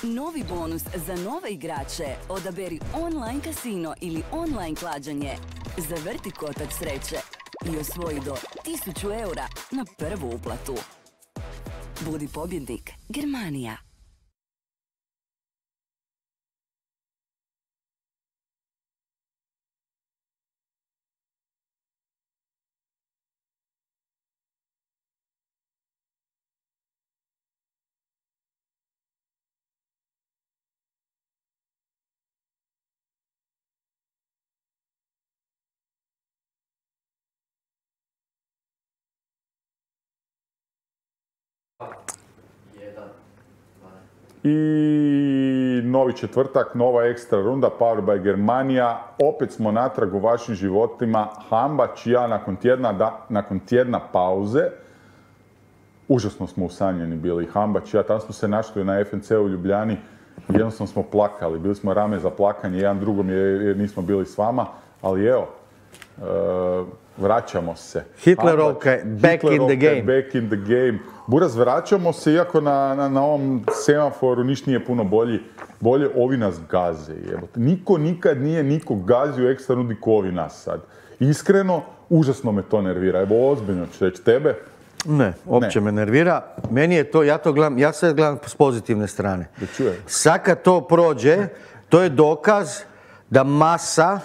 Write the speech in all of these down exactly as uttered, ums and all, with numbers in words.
Novi bonus za nove igrače. Odaberi online kasino ili online klađenje. Zavrti kotač sreće i osvoji do tisuću eura na prvu uplatu. Budi pobjednik. Germanija. I novi četvrtak, nova ekstra runda, Powered by Germanija. Opet smo natrag u vašim životima. Hambać i ja nakon tjedna, da, nakon tjedna pauze. Užasno smo usanjeni bili. Hambać i ja, tam smo se našli na F N C u Ljubljani. Jednostavno smo plakali. Bili smo rame za plakanje, jedan drugom jer nismo bili s vama. Ali evo, uh, vraćamo se. Hitlerovka, back in the game. Back in the game. Buraz, vraćamo se, iako na, na, na ovom semaforu niš nije puno bolji. Bolje, ovi nas gaze. Jebote. Niko nikad nije nikog gazio ekstra rudi ko ovi nas sad. Iskreno, užasno me to nervira. Evo, ozbiljno ću reći tebe. Ne, uopće me nervira. Meni je to, ja to gledam, ja sve gledam s pozitivne strane. Da čujem. Sad kad to prođe, to je dokaz da masa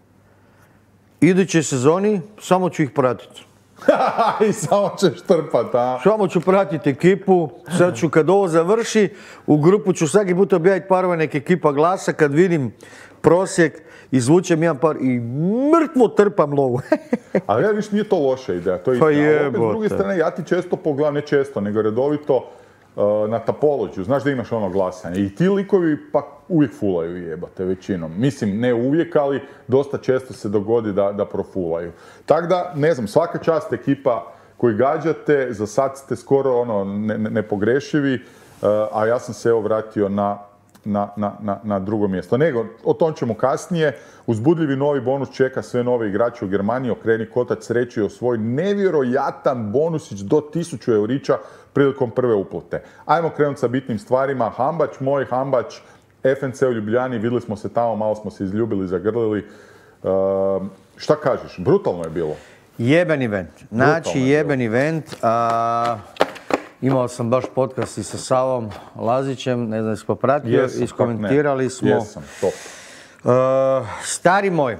iduće sezoni samo ću ih pratiti. I samo ćeš trpat, a? Samo ću pratiti ekipu, sad ću kad ovo završi, u grupu ću svaki put objaviti parove neke ekipa glasa, kad vidim prosjek, izvučem jedan par i mrtvo trpam lovu. Ali ja viš, nije to loša ideja, to je Pa istina. jebote. Opet, s druge strane, ja ti često pogledam, ne često, nego redovito uh, na Tapology, znaš da imaš ono glasanje. I ti likovi pa uvijek fulaju jebate, većinom. Mislim, ne uvijek, ali dosta često se dogodi da, da profulaju. Tako da, ne znam, svaka čast ekipa koji gađate, za sad ste skoro ono nepogrešivi, uh, a ja sam se evo vratio na Na, na, na, na drugo mjesto. Nego, o tom ćemo kasnije. Uzbudljivi novi bonus čeka sve nove igrače u Germaniji. Okreni kotač sreće i osvoj nevjerojatan bonusić do tisuću eurića prilikom prve uplate. Ajmo krenuti sa bitnim stvarima. Hambać, moj Hambać, F N C u Ljubljani, vidjeli smo se tamo, malo smo se izljubili, zagrlili. Uh, šta kažeš? Brutalno je bilo. Jeben event. Znači, jeben event. A... Imao sam baš podcast i sa Savom Lazićem, ne znam, smo pratili, Jesam, iskomentirali smo. Jesam, top. Uh, stari moj,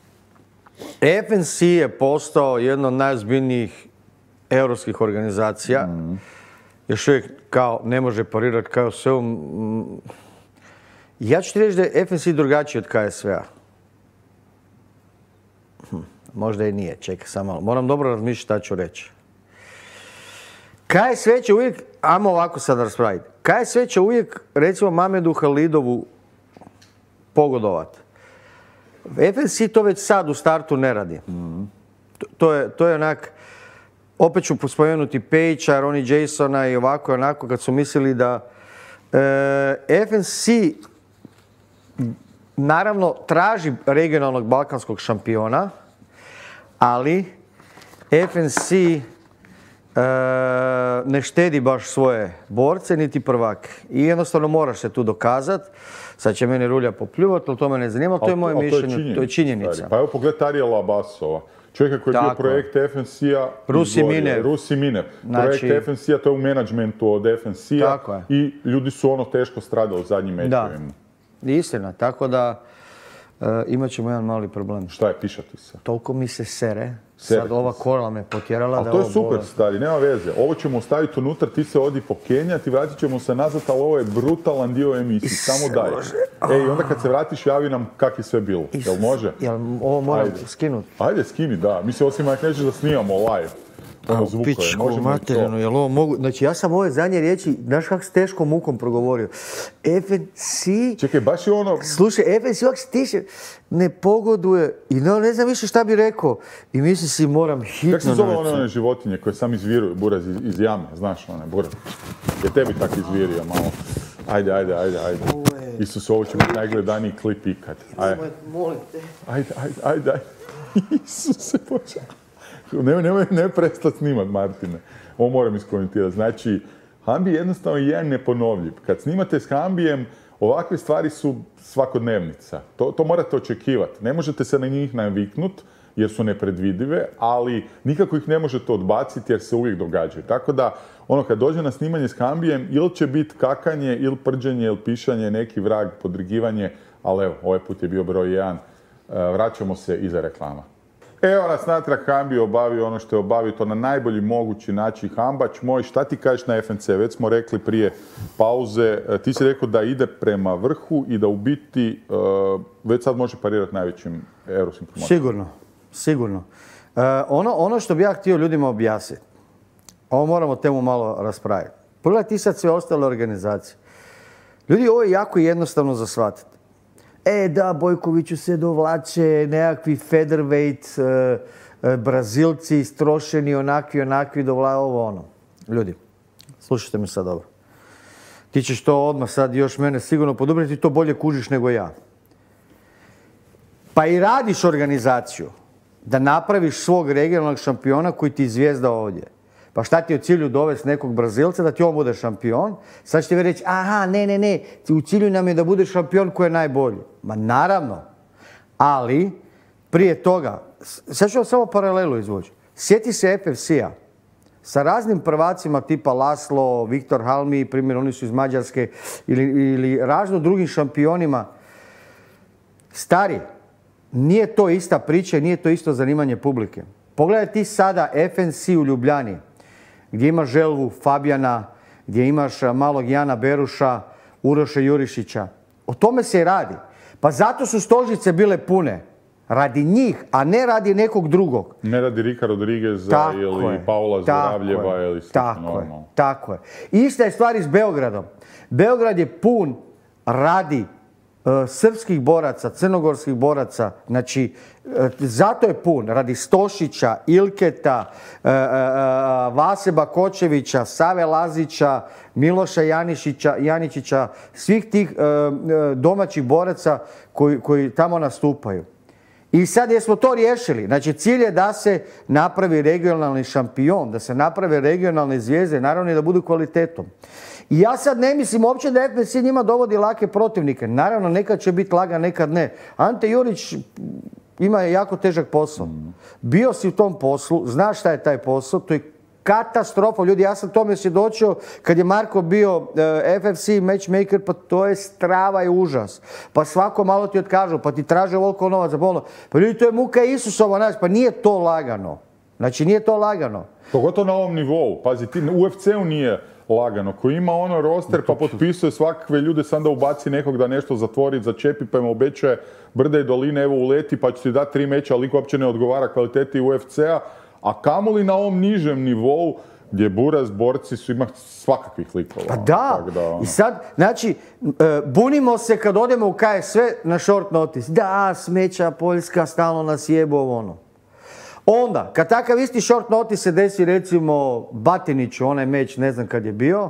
F N C je postao jedna od najozbiljnijih europskih organizacija. Mm. Još uvijek kao ne može parirati kao sve. Ja ću ti reći da je F N C drugačiji od K S V-a. Hm, možda i nije, čekaj samo malo. Moram dobro razmišljati šta ću reći. K S V će uvijek, ajmo ovako sad raspraviti, K S V će uvijek, recimo, Mamedu Halidovu pogodovat. F N C to već sad u startu ne radi. Mm. To, to, je, to je onak, opet ću spomenuti Pejča, Ronnie Jasona i ovako i onako, kad su mislili da e, F N C naravno traži regionalnog balkanskog šampiona, ali F N C E, ne štedi baš svoje borce, niti prvake. I jednostavno moraš se tu dokazati. Sad će mene Rulja popljuvati, ali to me ne zanima, to je moje mišljenje, to je činjenica. Pa evo pogledaj Arijela Abasova. Čovjeka koji je bio projekt F N C-a. Rusi Minev. Rusi Minev. Projekt znači... F N C-a, to je u menadžmentu od F N C-a. I ljudi su ono teško stradali u zadnjim mečevima. Da, istina. Tako da uh, imat ćemo jedan mali problem. Šta je, pišati se? Toliko mi se sere. Sad ova kola me potjerala ali da to je ovo super, bola. Stari, nema veze. Ovo ćemo staviti unutra, ti se odi pokenjati, vratit ćemo se nazad, ali ovo je brutalan dio emisije, samo daj. Ej, onda kad se vratiš, javi nam kak je sve bilo. Is, jel može? Jel ovo moram skinuti? Ajde, skini, da. Mislim, osim ako nećeš da snimamo live. Ono zvukove, pičku materinu, jel ovo mogu... Znači, ja sam ove zadnje riječi, znaš kako s teškom mukom progovorio. F N C... Čekaj, baš je ono... Slušaj, F N C ovak se tiše, ne pogoduje i no, ne znam više šta bi rekao. I mislim si, moram hitno... Kako se zove one, one životinje koje sam izviruju, Buraz, iz, iz jame, znaš one, Buraz? Je tebi tak izvirio malo. Ajde, ajde, ajde, ajde. Je... Isus, ovo će biti najgledaniji klip ikad. Ajde, molim te. Ajde, ajde, ajde, ajde. Isuse, počeo. Nemoj, nemoj, nemoj prestati snimat, Martine. Ovo moram iskomentirati. Znači, Hambi je jednostavno jedan neponovljiv. Kad snimate s Hambijem, ovakve stvari su svakodnevnica. To, to morate očekivati. Ne možete se na njih naviknuti jer su nepredvidive, ali nikako ih ne možete odbaciti jer se uvijek događaju. Tako da, ono, kad dođe na snimanje s Hambijem, ili će biti kakanje, ili prđenje, ili pišanje, neki vrag, podrigivanje, ali evo, ovaj put je bio broj jedan. Vraćamo se iza reklama. Evo nas natrag, Hambi obavio ono što je obavio, to na najbolji mogući način. Hambač moj, šta ti kažeš na F N C? Već smo rekli prije pauze, ti si rekao da ide prema vrhu i da u biti već sad može parirati najvećim europskim promocijama. Sigurno, sigurno. Uh, ono, ono što bi ja htio ljudima objasniti, ovo moramo temu malo raspraviti. Pogledaj ti sad sve ostale organizacije. Ljudi, ovo je jako jednostavno za shvatiti. E da, Bojkoviću se dovlače nekakvi featherweight, e, e, Brazilci istrošeni, onakvi, onakvi, dovla, ovo ono. Ljudi, slušajte me sad dobro. Ti ćeš to odmah sad još mene sigurno podobriti, ti to bolje kužiš nego ja. Pa i radiš organizaciju da napraviš svog regionalnog šampiona koji ti je zvijezda ovdje. Pa šta ti je u cilju dovesti nekog Brazilca da ti on bude šampion? Sad ćete vi reći, aha, ne, ne, ne, u cilju nam je da bude šampion koji je najbolji. Ma naravno, ali prije toga, sad ću vam samo paralelu izvući. Sjeti se F F C-a sa raznim prvacima tipa Laslo, Viktor Halmi, primjer, oni su iz Mađarske, ili, ili razno drugim šampionima. Stari, nije to ista priča i nije to isto zanimanje publike. Pogledaj ti sada F N C u Ljubljani, gdje imaš Želvu, Fabijana, gdje imaš malog Jana Beruša, Uroša Jurišića. O tome se i radi. Pa zato su stožice bile pune. Radi njih, a ne radi nekog drugog. Ne radi Rika Rodrigueza ili Paula Zvoravljeva ili slično normalno. Tako je. Ista je stvar i s Beogradom. Beograd je pun radi uh, srpskih boraca, crnogorskih boraca. Znači, uh, zato je pun. Radi Stošića, Ilketa, uh, uh, uh, Vaseba Kočevića, Save Lazića, Miloša Janišića, Janičića, svih tih uh, uh, domaćih boraca koji, koji tamo nastupaju. I sad jesmo to riješili. Znači, cilj je da se napravi regionalni šampion, da se naprave regionalne zvijezde, naravno i da budu kvalitetom. I ja sad ne mislim uopće da F N C njima dovodi lake protivnike. Naravno, nekad će biti lagan, nekad ne. Ante Jurić ima jako težak posao. Bio si u tom poslu, znaš šta je taj posao, to je katastrofa. Ljudi, ja sam tome svjedočio kad je Marko bio uh, F F C matchmaker, pa to je strava i užas. Pa svako malo ti otkažu, pa ti traže ovoliko novac za bolno. Pa ljudi, to je muka Isusova, znači, pa nije to lagano. Znači, nije to lagano. Pogotovo na ovom nivou. Pazi, ti u U F C-u nije lagano. Ko ima ono roster pa potpisuje svakakve ljude, sam da ubaci nekog da nešto zatvori, začepi, pa im obećaje brde i doline, evo uleti, pa će ti dati tri meča, ali liko uopće ne odgovara kvaliteti U F C-a. A kamoli na ovom nižem nivou gdje Buraz, borci su ima svakakvih likova. Pa da, da ono. I sad, znači, bunimo se kad odemo u K S V na short notice. Da, smeća, Poljska, stalno nas jebo, ono. Onda, kad takav isti short notice se desi, recimo, Batiniću, onaj meč, ne znam kad je bio,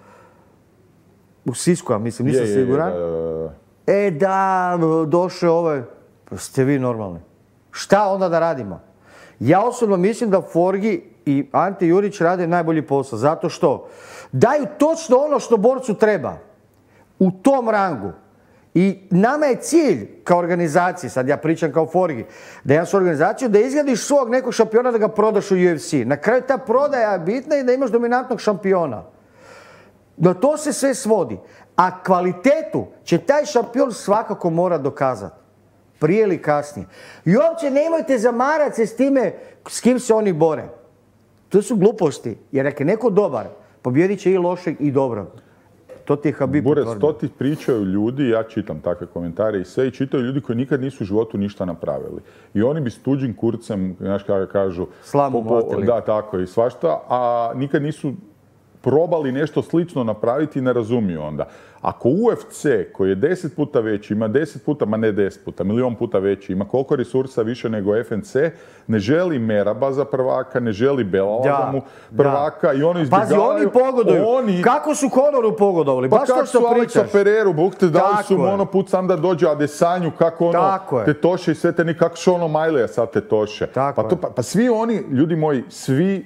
u Sisku, mislim, nisam je, siguran. Je, je, da, da. E da, došao ovaj, pa ste vi normalni. Šta onda da radimo? Ja osobno mislim da Forgi i Ante Jurić rade najbolji posao. Zato što daju točno ono što borcu treba. U tom rangu. I nama je cilj kao organizaciji, sad ja pričam kao Forgi, da imaš organizaciju, da izgradiš svog nekog šampiona da ga prodaš u U F C. Na kraju ta prodaja je bitna i da imaš dominantnog šampiona. Na to se sve svodi. A kvalitetu će taj šampion svakako mora dokazati. Prije ili kasnije. I uopće nemojte zamarati se s time s kim se oni bore. To su gluposti. Jer ako je neko dobar, pobjedit će i lošeg i dobrog. To ti je Habib potvrdio. Burez, to ti pričaju ljudi, ja čitam takve komentare i sve, i čitaju ljudi koji nikad nisu u životu ništa napravili. I oni bi s tuđim kurcem, znaš kako kažu, slamu mlatili. Da, tako i svašta, a nikad nisu probali nešto slično napraviti i ne razumiju onda. Ako U F C, koji je deset puta veći, ima deset puta, ma ne deset puta, milion puta veći, ima koliko resursa više nego F N C, ne želi Meraba za prvaka, ne želi Belala za mu prvaka da. I oni izbjegavaju. Pazi, oni pogoduju. Oni... Kako su Conoru pogodovali? Pa baš kako to što su pričaš. Alexa Pereiru, bukte, dali su monoput sam da dođe Adesanju, kako ono tetoše i sve te ni, kako Šono Majleja sad tetoše. Pa, to, pa, pa svi oni, ljudi moji, svi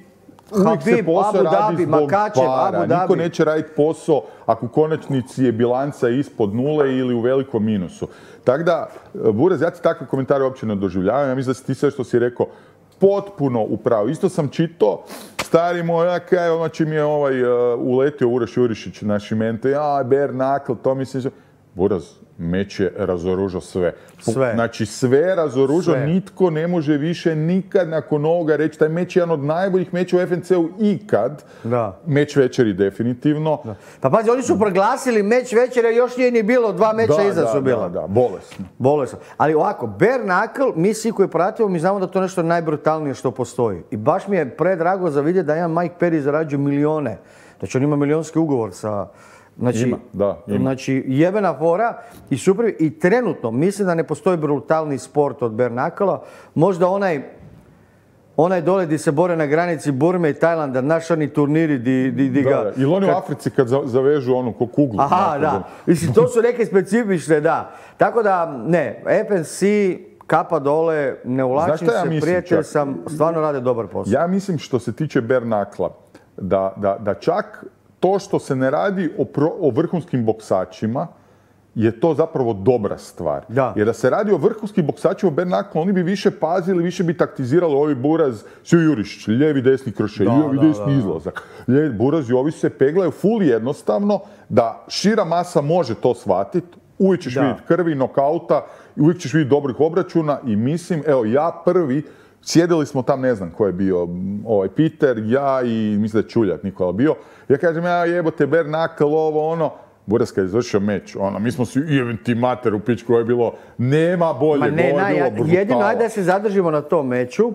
uvijek se Habib, posao Abu radi Dhabi, zbog Makačev, para. Abu Dhabi. Niko neće raditi posao ako u konačnici je bilanca ispod nule ili u velikom minusu. Tako da, Buraz, ja ti takve komentare uopće ne doživljavam. Ja mislim da si ti sve što si rekao potpuno upravo. Isto sam čitao, stari moj, ja kaj, ono čim je ovaj, uh, uletio Uroš Jurišić, naši mente, ja, bare knuckle, to mislim, Buraz, meč je razoružao sve. Sve. Znači, sve razoružao, Sve. nitko ne može više nikad nakon ovoga reći, taj meč je jedan od najboljih meča u F N C-u ikad. Da. Meč večeri definitivno. Da. Pa pazi, oni su proglasili meč večera, još nije ni bilo, dva meča Da, iza da, su bila. Da, da, bolesno. Bolesno. Ali ovako, bare knuckle, mi svi koji pratimo, mi znamo da to nešto najbrutalnije što postoji. I baš mi je predrago za vidjeti da jedan Mike Perry zarađuje milione. Znači on ima milionski ugovor sa... Znači, Ima, da, ima. Znači, jebena fora i super. I trenutno, mislim da ne postoji brutalni sport od bare knuckle-a. Možda onaj, onaj dole di se bore na granici Burme i Tajlanda, naš oni turniri di, di, di Da, ga... da. Ili oni u Africi kad za- zavežu onu ko kuglu. Aha, znate, da. Mislim, to su neke specifične, da. Tako da, ne, F N C, kapa dole, ne ulačim Znaš šta ja se, mislim prijatelj čak? sam, stvarno rade dobar posao. Ja mislim što se tiče bare knuckle-a, da, da, da čak to što se ne radi o, pro, o vrhunskim boksačima, je to zapravo dobra stvar. Da. Jer da se radi o vrhunskim boksačima bare knuckle, oni bi više pazili, više bi taktizirali ovi Buraz, svi Jurišić, lijevi desni krošej, Da, lijevi da, desni da. izlazak. Lijevi, Buraz i ovi se peglaju full jednostavno, da šira masa može to shvatiti, uvijek ćeš Da. vidjeti krvi, nokauta, i uvijek ćeš vidjeti dobrih obračuna i mislim, evo ja prvi, sjedili smo tam, ne znam ko je bio, ovaj Peter, ja i mislim da je Čuljak Nikola bio. Ja kažem, ja jebote, bare knuckle, ovo, ono. Buraz kad je završio meč, ono, mi smo si jebim ti mater u pičku, ovo je bilo, nema bolje, Ma ne, ovo na, je bilo ja- brutalo. jedino ajde da se zadržimo na tom meču. Uh,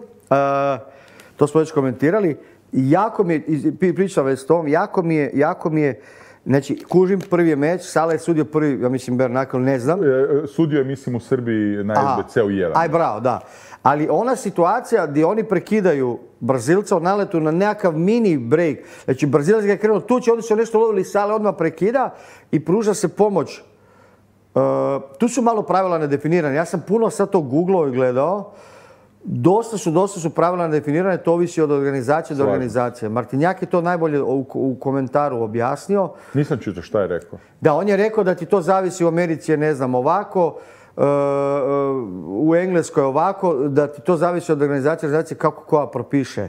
to smo već komentirali. Jako mi je, iz- pri- pričam već s tom, jako mi je, jako mi je, znači, kužim prvi je meč, Sala je sudio prvi, ja mislim, bare knuckle, ne znam. E, Sudio je, mislim, u Srbiji na Aha. S B C-u jedan. Aj, bravo, da. Ali ona situacija gdje oni prekidaju Brazilca u naletu na nekakav mini break, znači Brazilac ga je krenuo tući, onda su nešto lovili, Sale odmah prekida i pruža se pomoć. E, tu su malo pravila nedefinirane. Ja sam puno sad to googlao i gledao. Dosta su, dosta su pravila nedefinirane, to ovisi od organizacije do Slažem. organizacije. Martinjak je to najbolje u, u komentaru objasnio. Nisam čitao šta je rekao. Da, on je rekao da ti to zavisi u Americi, je, ne znam, ovako, e, e, u Engleskoj ovako, da ti to zavisi od organizacije, organizacije kako koja propiše e,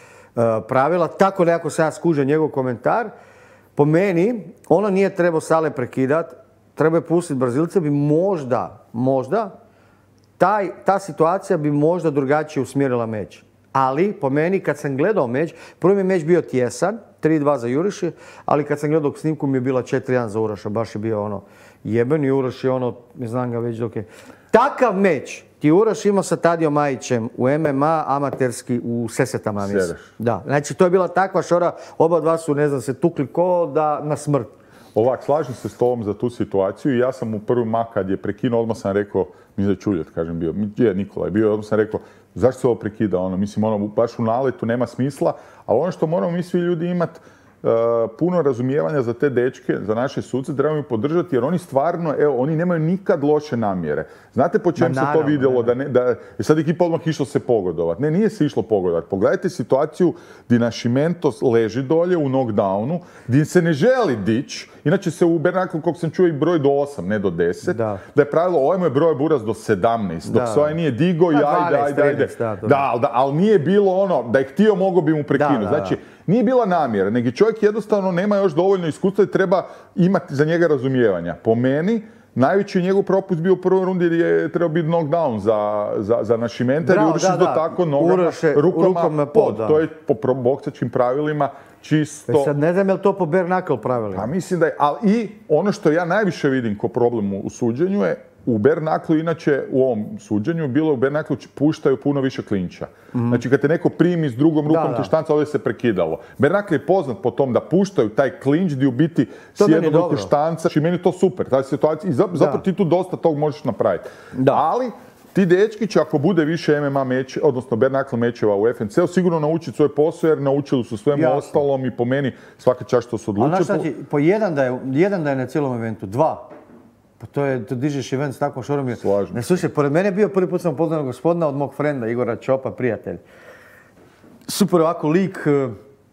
pravila. Tako nekako sam ja skužio njegov komentar. Po meni, ono nije trebao Sale prekidat, treba je pustiti Brazilce, bi možda, možda, taj, ta situacija bi možda drugačije usmjerila meč. Ali, po meni, kad sam gledao meč, prvi mi je meč bio tjesan, tri dva za Juriši, ali kad sam gledao snimku mi je bila četiri jedan za Uroša, baš je bio ono, jebeni Uroš je ono, ne znam ga već dok je. Takav meč ti Uroš imao sa Tadijom Majićem u M M A, amaterski, u Sesetama, mislim. Sereš. Da, znači to je bila takva šora, oba dva su, ne znam, se tukli ko da na smrt. Ovak, slažem se s tobom za tu situaciju i ja sam u prvi mak kad je prekinuo, odmah sam rekao, mislim da je Čuljat, kažem, bio, je Nikola je bio, odmah sam rekao, zašto se ovo prekida, ono, mislim, ono, baš u naletu nema smisla, ali ono što moramo mi svi ljudi imati, uh, puno razumijevanja za te dečke, za naše suce, trebamo ih podržati, jer oni stvarno, evo, oni nemaju nikad loše namjere. Znate po čemu Ma, se to naravno, vidjelo, da. da, ne, da je sad ekipa odmah išlo se pogodovati. Ne, nije se išlo pogodovati. Pogledajte situaciju gdje Nascimento leži dolje u knockdownu, gdje se ne želi dić, inače se u bare knuckle, koliko sam čuo, i broj do osam, ne do deset, Da. da je pravilo, ovaj mu je broj Buraz do sedamnaest, dok Da. se ovaj nije digo i Pa ajde, dvanaest, ajde, ajde. trinaest, da, to Da, ali, da, ali nije bilo ono, da je htio, mogao bi mu prekinuti. Da, da, da. Znači, nije bila namjera, nego čovjek jednostavno nema još dovoljno iskustva i treba imati za njega razumijevanja. Po meni, najveći njegov propust bio u prvoj rundi jer je trebao biti knockdown za, za, za Nascimenta, jer Bravo, je Uroš da, isto da. tako nogama, Uroš je rukama, rukama pod. pod, da. To je po pro- boksačkim pravilima čisto... E sad ne znam je li to po bare knuckle pravilima. Pa mislim da je, ali i ono što ja najviše vidim kao problem u suđenju je u bare knuckle, inače u ovom suđenju, bilo u bare knuckle puštaju puno više klinča. Znači kad te neko primi s drugom rukom da. te štanca, ovdje se prekidalo. Bare knuckle je poznat po tom da puštaju taj klinč gdje u biti s To meni jednom rukom dobro. štanca. I meni je to super, ta situacija. I zap- zapravo ti tu dosta tog možeš napraviti. Da. Ali ti dečki će, ako bude više M M A meč, odnosno bare knuckle mečeva u F N C-u, sigurno naučiti svoj posao, jer naučili su svemu Jasno. ostalom i po meni svaka čast što su Ali znaš odlučili. šta ti, po jedan da je, jedan da je na cijelom eventu, dva. Pa to je, to dižeš event s takvom šorom. je- Slažem Ne, se. slušaj, pored mene je bio prvi put sam upoznao gospodina od mog frenda, Igora Čopa, prijatelj. Super ovako lik, eh,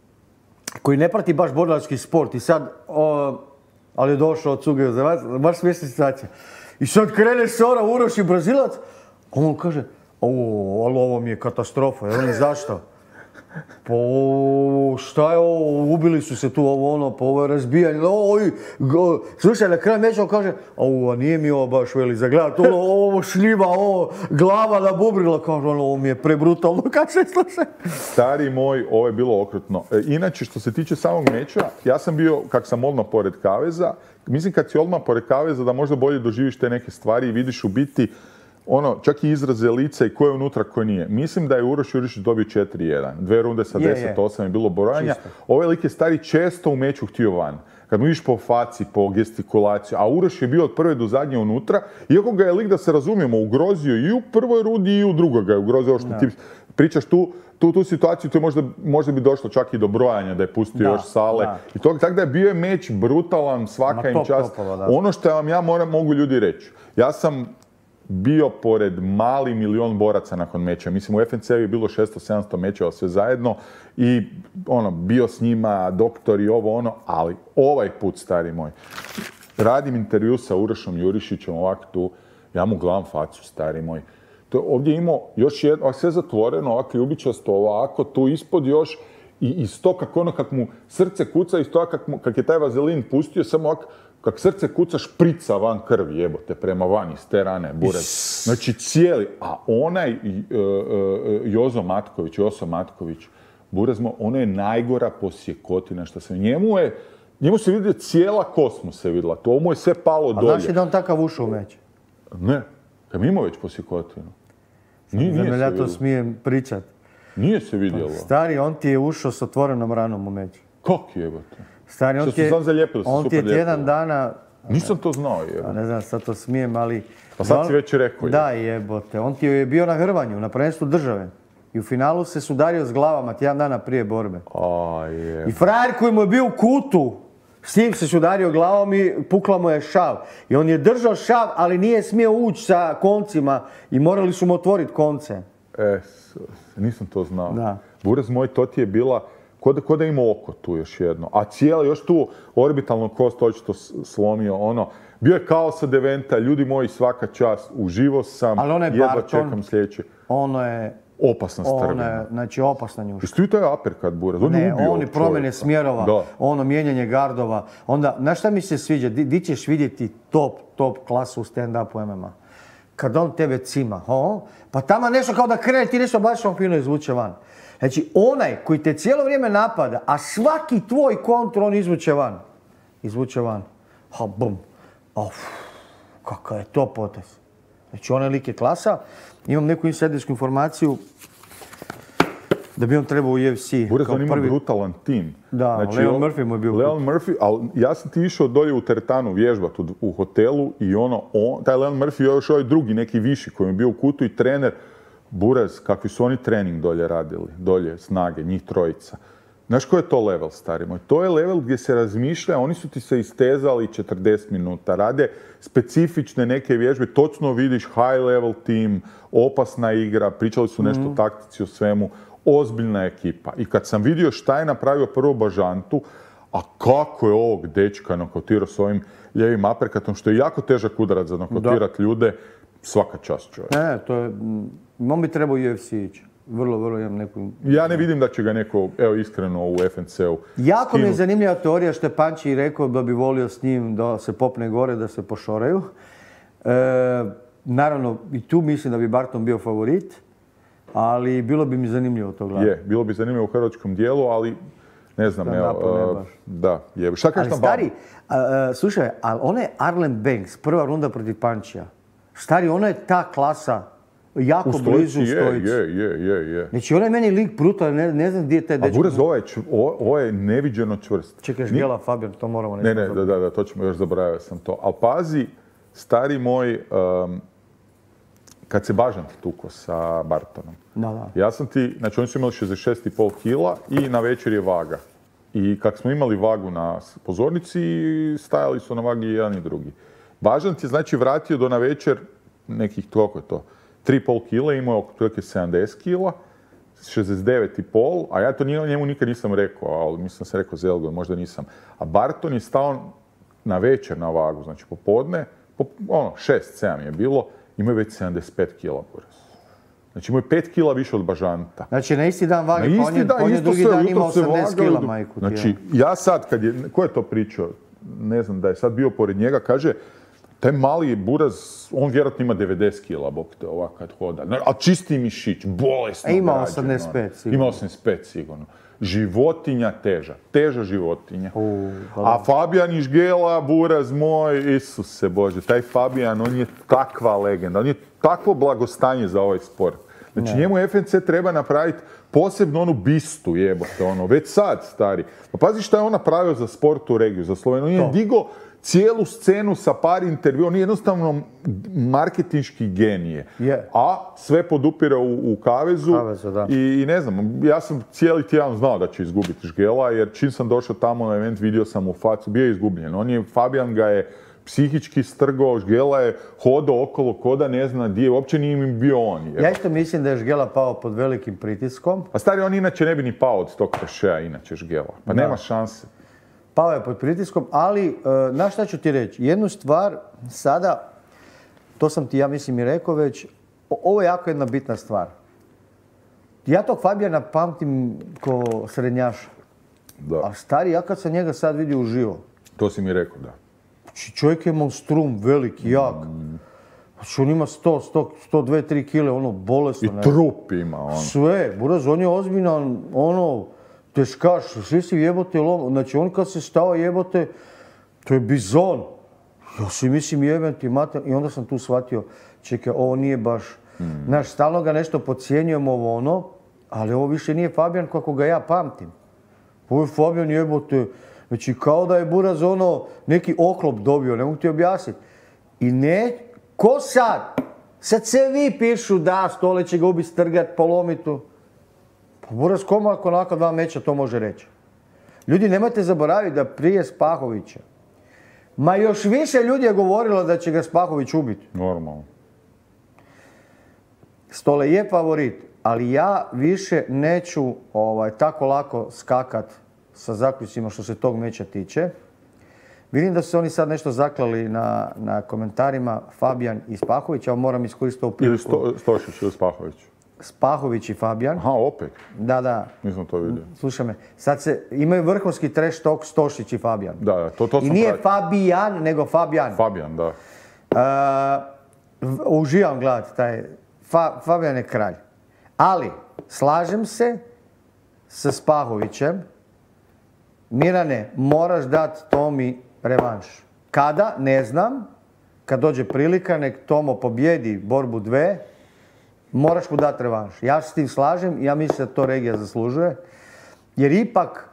koji ne prati baš borilački sport i sad, o, ali je došao od cuge za vas, baš smiješna situacija. I sad krene Sora, Uroš i Brazilac, a on kaže, o, ali ovo mi je katastrofa, je on zašto? Pa šta je ovo, ubili su se tu, ovo ono, pa ovo je razbijanje, oj, slušaj, na kraju meča on kaže, a nije mi ovo baš veli za gledat, ono, ovo šljiva, ovo, glava nabubrila, kaže, ono, ovo mi je prebrutalno, kaže, slušaj. Stari moj, ovo je bilo okrutno. E, inače, što se tiče samog meča, ja sam bio, kak sam odmah pored kaveza, mislim kad si odmah pored kaveza da možda bolje doživiš te neke stvari i vidiš u biti ono, čak i izraze lica i ko je unutra, ko nije. Mislim da je Uroš Jurišić dobio četiri jedan. Dve runde sa deset osam je bilo boranja. Ovaj lik je stari često u meču htio van. Kad mu vidiš po faci, po gestikulaciju, a Uroš je bio od prve do zadnje unutra, iako ga je lik, da se razumijemo, ugrozio i u prvoj rundi i u drugoj ga je ugrozio. Što ti pričaš tu, tu, tu situaciju, to je možda, možda bi došlo čak i do brojanja, da je pustio da, još sale. Da. I to, tako da je bio je meč brutalan, svaka im čast. Ono što vam ja moram, mogu ljudi reći. Ja sam bio pored mali milion boraca nakon meča. Mislim, u F N C-u je bilo šesto sedamsto mečeva sve zajedno i ono, bio s njima, doktor i ovo ono, ali ovaj put, stari moj, radim intervju sa Urošom Jurišićem ovako tu, ja mu gledam facu, stari moj. To, ovdje imao još jedno, sve zatvoreno, ovako ljubičasto, ovako, tu ispod još i iz to kako ono, kak mu srce kuca, iz to kak, mu, kak je taj vazelin pustio, samo ovako, kak srce kuca, šprica van krvi, jebote, prema van iz te rane, burez. Znači cijeli, a onaj uh, uh, Jozo Matković, Joso Matković, burezmo, ono je najgora posjekotina što se, njemu je, njemu se vidio cijela kost mu se vidjela, to mu je sve palo dolje. A znaš li da on takav ušao u meč? Ne, kam imao već posjekotinu. Nije, nije se ja to smijem pričat. Nije se vidjelo. Stari, on ti je ušao s otvorenom ranom u meč. Kako jebote? Stari, on ti je, on ti je tjedan dana... Nisam to znao, jebote. Ne znam, sad to smijem, ali... Pa sad si već rekao, jebote. Da, jebote. On ti je bio na hrvanju, na prvenstvu države. I u finalu se sudario s glavama tjedan dana prije borbe. A, jebote. I frajer koji mu je bio u kutu, s njim se sudario glavom i pukla mu je šav. I on je držao šav, ali nije smio ući sa koncima i morali su mu otvoriti konce. E, nisam to znao. Da. Burez moj, to ti je bila... Ko da, ko da ima oko tu još jedno. A cijela, još tu orbitalno kost očito slomio, ono. Bio je kao sa Deventa, ljudi moji, svaka čast, uživo sam, jedva čekam sljedeće. Ono je... Opasna strvina. Ono je, znači, opasna njuška. Jesi ti taj uppercut, Burez? On ne, oni promjene smjerova, da. Ono, mijenjanje gardova. Onda, znaš šta mi se sviđa? Di, di ćeš vidjeti top, top klasu u stand-upu M M A? Kad on tebe cima, o, pa tamo nešto kao da krene, ti nešto baš on fino izvuče van. Znači, onaj koji te cijelo vrijeme napada, a svaki tvoj kontr on izvuče van. Izvuče van. Ha, bum. Uf, kakav je to potez. Znači, onaj lik je klasa. Imam neku insajdersku informaciju da bi on trebao u U F C. Burez, on ima prvi... brutalan tim. Da, znači, Leon Murphy mu je bio. Leon Murphy, ali ja sam ti išao dolje u teretanu vježbat u, u hotelu i ono, on, taj Leon Murphy je još ovaj drugi, neki viši koji je bio u kutu i trener. Burez, kakvi su oni trening dolje radili, dolje snage, njih trojica. Znaš koji je to level, stari moj? To je level gdje se razmišlja, oni su ti se istezali četrdeset minuta, rade specifične neke vježbe, točno vidiš high level team, opasna igra, pričali su nešto mm-hmm. o taktici, o svemu, ozbiljna ekipa. I kad sam vidio šta je napravio prvo Bažantu, a kako je ovog dečka nokautirao s ovim ljevim aperkatom, što je jako težak udarac za nokautirati ljude, svaka čast čovjek. Ne, to je... On bi trebao u U F C ići. Vrlo, vrlo imam neku... Ja ne vidim da će ga neko, evo iskreno, u F N C-u Jako skinu. Mi je zanimljiva teorija što je Panči rekao da bi volio s njim da se popne gore, da se pošoraju. E, naravno, i tu mislim da bi Barton bio favorit, ali bilo bi mi zanimljivo to gledati. Je, bilo bi zanimljivo u hrvatskom dijelu, ali ne znam, da, evo... Ne baš. Da, je. Šta kažeš na babu? Ali stari, a, slušaj, ali ona je Arlen Banks, prva runda protiv Pančija. Stari, ona je ta klasa jako u blizu u stojici. Je, je, je, je. Znači, ona je meni lik brutal, ne, ne znam gdje je taj dečko. A Burez, ovo je, ovo je neviđeno čvrst. Čekaj, Žgela, Ni... Fabian, to moramo nešto... Ne, ne, da, da, da, to ćemo još, zaboravio sam to. Ali pazi, stari moj, um, kad se Bažant tuko sa Bartonom. Da, da. Ja sam ti, znači oni su imali šezdeset šest i pol kila i na večer je vaga. I kak smo imali vagu na pozornici, stajali su na vagi jedan i drugi. Bažant je znači vratio do na večer nekih, koliko je to, tri i pol kila, imao oko prilike sedamdeset kila, šezdeset devet i pol, a ja to njemu nikad nisam rekao, ali mislim da sam rekao Zelgo, možda nisam. A Barton je stao na večer na vagu, znači popodne, po, ono, šest sedam je bilo, imao je već sedamdeset pet kila Buraz. Znači imao je pet kila više od Bažanta. Znači na isti dan vage, na pa on je, on je drugi dan imao osamdeset kila, majku. Znači ja sad, kad je, ko je to pričao, ne znam da je sad bio pored njega, kaže, taj mali Buraz, on vjerojatno ima devedeset kila, bok te ovak kad hoda. A čisti mišić, bolesno građen. Ima osamdeset pet sigurno. Ima osamdeset pet sigurno. Životinja teža, teža životinja. U, a Fabijan iz Žgela, Buraz moj, Isuse Bože, taj Fabijan, on je takva legenda, on je takvo blagostanje za ovaj sport. Znači ne. Njemu F N C treba napraviti posebno onu bistu, jebote, ono, već sad, stari. Pa pazi šta je on napravio za sport u regiju, za Sloveniju. On je digo cijelu scenu sa par intervjua, on je jednostavno marketinški genije. Yeah. A sve podupira u, u kavezu. Kavezu, da. I, I ne znam, ja sam cijeli tjedan znao da će izgubiti Žgela, jer čim sam došao tamo na event, vidio sam u facu, bio je izgubljen. On je, Fabijan ga je psihički strgao, Žgela je hodao okolo koda, ne zna gdje, uopće nije im bio on. Jer. Ja isto mislim da je Žgela pao pod velikim pritiskom. A stari, on inače ne bi ni pao od tog kršeja, inače Žgela. Pa da. Nema šanse. Pao je pod pritiskom, ali, znaš šta ću ti reći? Jednu stvar, sada, to sam ti ja mislim i rekao već, ovo je jako jedna bitna stvar. Ja tog Fabijana pamtim ko srednjaša. Da. A stari, ja kad sam njega sad vidio uživo. To si mi rekao, da. Znači, čovjek je monstrum, veliki, jak. Mm. Znači, on ima sto, sto, sto dva, tri kile, ono, bolesno. I ne. Trup ima, on. Sve, Buraz, on je ozbiljan, ono, teškaš, svi si jebote lom. Znači, on kad se stao jebote, to je bizon. Ja si mislim jebem ti mater. I onda sam tu shvatio, čekaj, ovo nije baš... Mm. Znaš, stalno ga nešto podcjenjujemo ovo ono, ali ovo više nije Fabijan kako ga ja pamtim. Ovo je Fabijan jebote... Znači, kao da je Buraz ono neki oklop dobio, ne mogu ti objasniti. I ne, ko sad? Sad se vi pišu da Stole će ga ubiti, strgat, polomitu. Pa Buraz kome ako nakon dva meča to može reći? Ljudi, nemojte zaboraviti da prije Spahovića, ma još više ljudi je govorilo da će ga Spahović ubiti. Normalno. Stole je favorit, ali ja više neću ovaj, tako lako skakat sa zaključcima što se tog meča tiče. Vidim da su se oni sad nešto zaklali na, na komentarima Fabijan i Spahović, a moram iskoristiti ovu priliku. Ili sto, Stošić ili Spahović? Spahović i Fabijan. Aha, opet? Da, da. Nisam to vidio. Slušaj me, sad se, imaju vrhunski trash talk Stošić i Fabijan. Da, da, to, to sam I nije pravi. Fabijan, nego Fabijan. Fabijan, da. Uh, uživam gledati taj, Fa, Fabijan je kralj. Ali, slažem se sa Spahovićem, Mirane, moraš dati Tomi revanš. Kada? Ne znam. Kad dođe prilika, nek Tomo pobjedi borbu dve, moraš mu dati revanš. Ja se s tim slažem i ja mislim da to regija zaslužuje. Jer ipak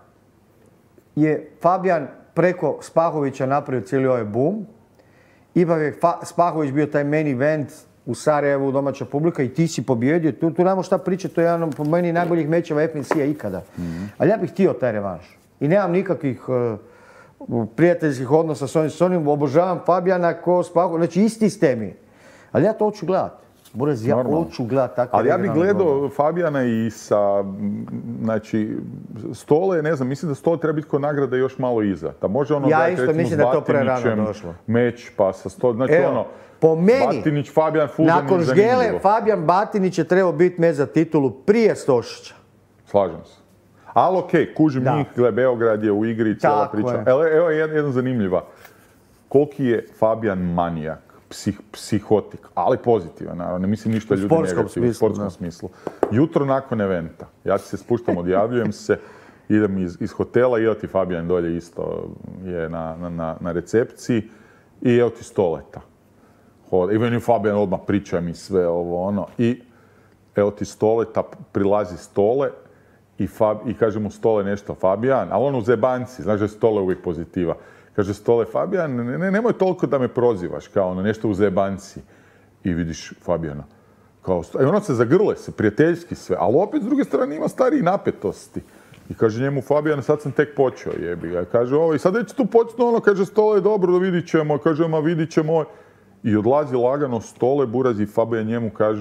je Fabijan preko Spahovića napravio cijeli ovaj boom. Ipak je Fa- Spahović bio taj main event u Sarajevu, domaća publika i ti si pobjedio. Tu, tu nemamo šta pričati, to je jedan po meni najboljih mečeva F N C-a ikada. Mm-hmm. Ali ja bih htio taj revanš. I nemam nikakvih uh, prijateljskih odnosa s onim, s onim, obožavam Fabijana ko Spahović, znači isti ste mi. Ali ja to hoću gledati. Buraz, ja hoću gledati takve. Ali ja bih gledao Fabijana i sa, znači, Stole, ne znam, mislim da Stole treba biti kod nagrada još malo iza. Da može ono ja da isto mislim da to prerano došlo. Meč, pa sa Stole, znači Evo, ono, po meni, Batinić, Fabijan, Fuldan nakon Žgele, Fabijan Batinić je trebao biti meč za titulu prije Stošića. Slažem se. Ali okej, okay, kužim da. Njih, gle, Beograd je u igri i cijela priča. Evo, evo je jedna zanimljiva. Koliki je Fabijan manijak, psih, psihotik, ali pozitivan, naravno, ne mislim ništa ljudi negativno, u sportskom ne. Smislu. Jutro nakon eventa, ja se spuštam, odjavljujem se, idem iz, iz hotela i evo ti Fabijan dolje isto je na, na, na recepciji i evo ti Stoleta. I meni Fabijan odmah priča mi sve ovo ono i evo ti Stoleta, prilazi Stole, I, Fab, i kaže mu Stole nešto, Fabijan, ali on u zebanci, znaš da je Stole uvijek pozitiva. Kaže Stole, Fabijan, ne, ne, nemoj toliko da me prozivaš, kao ono, nešto u zebanci. I vidiš Fabijana. Kao, i ono se zagrle se, prijateljski sve, ali opet s druge strane ima stariji napetosti. I kaže njemu Fabijan, sad sam tek počeo, jebi ga. Kaže ovo, i sad već tu počnu ono, kaže Stole, dobro, da vidit ćemo, kaže, ma vidit ćemo. I odlazi lagano Stole, Buraz i Fabijan njemu kaže,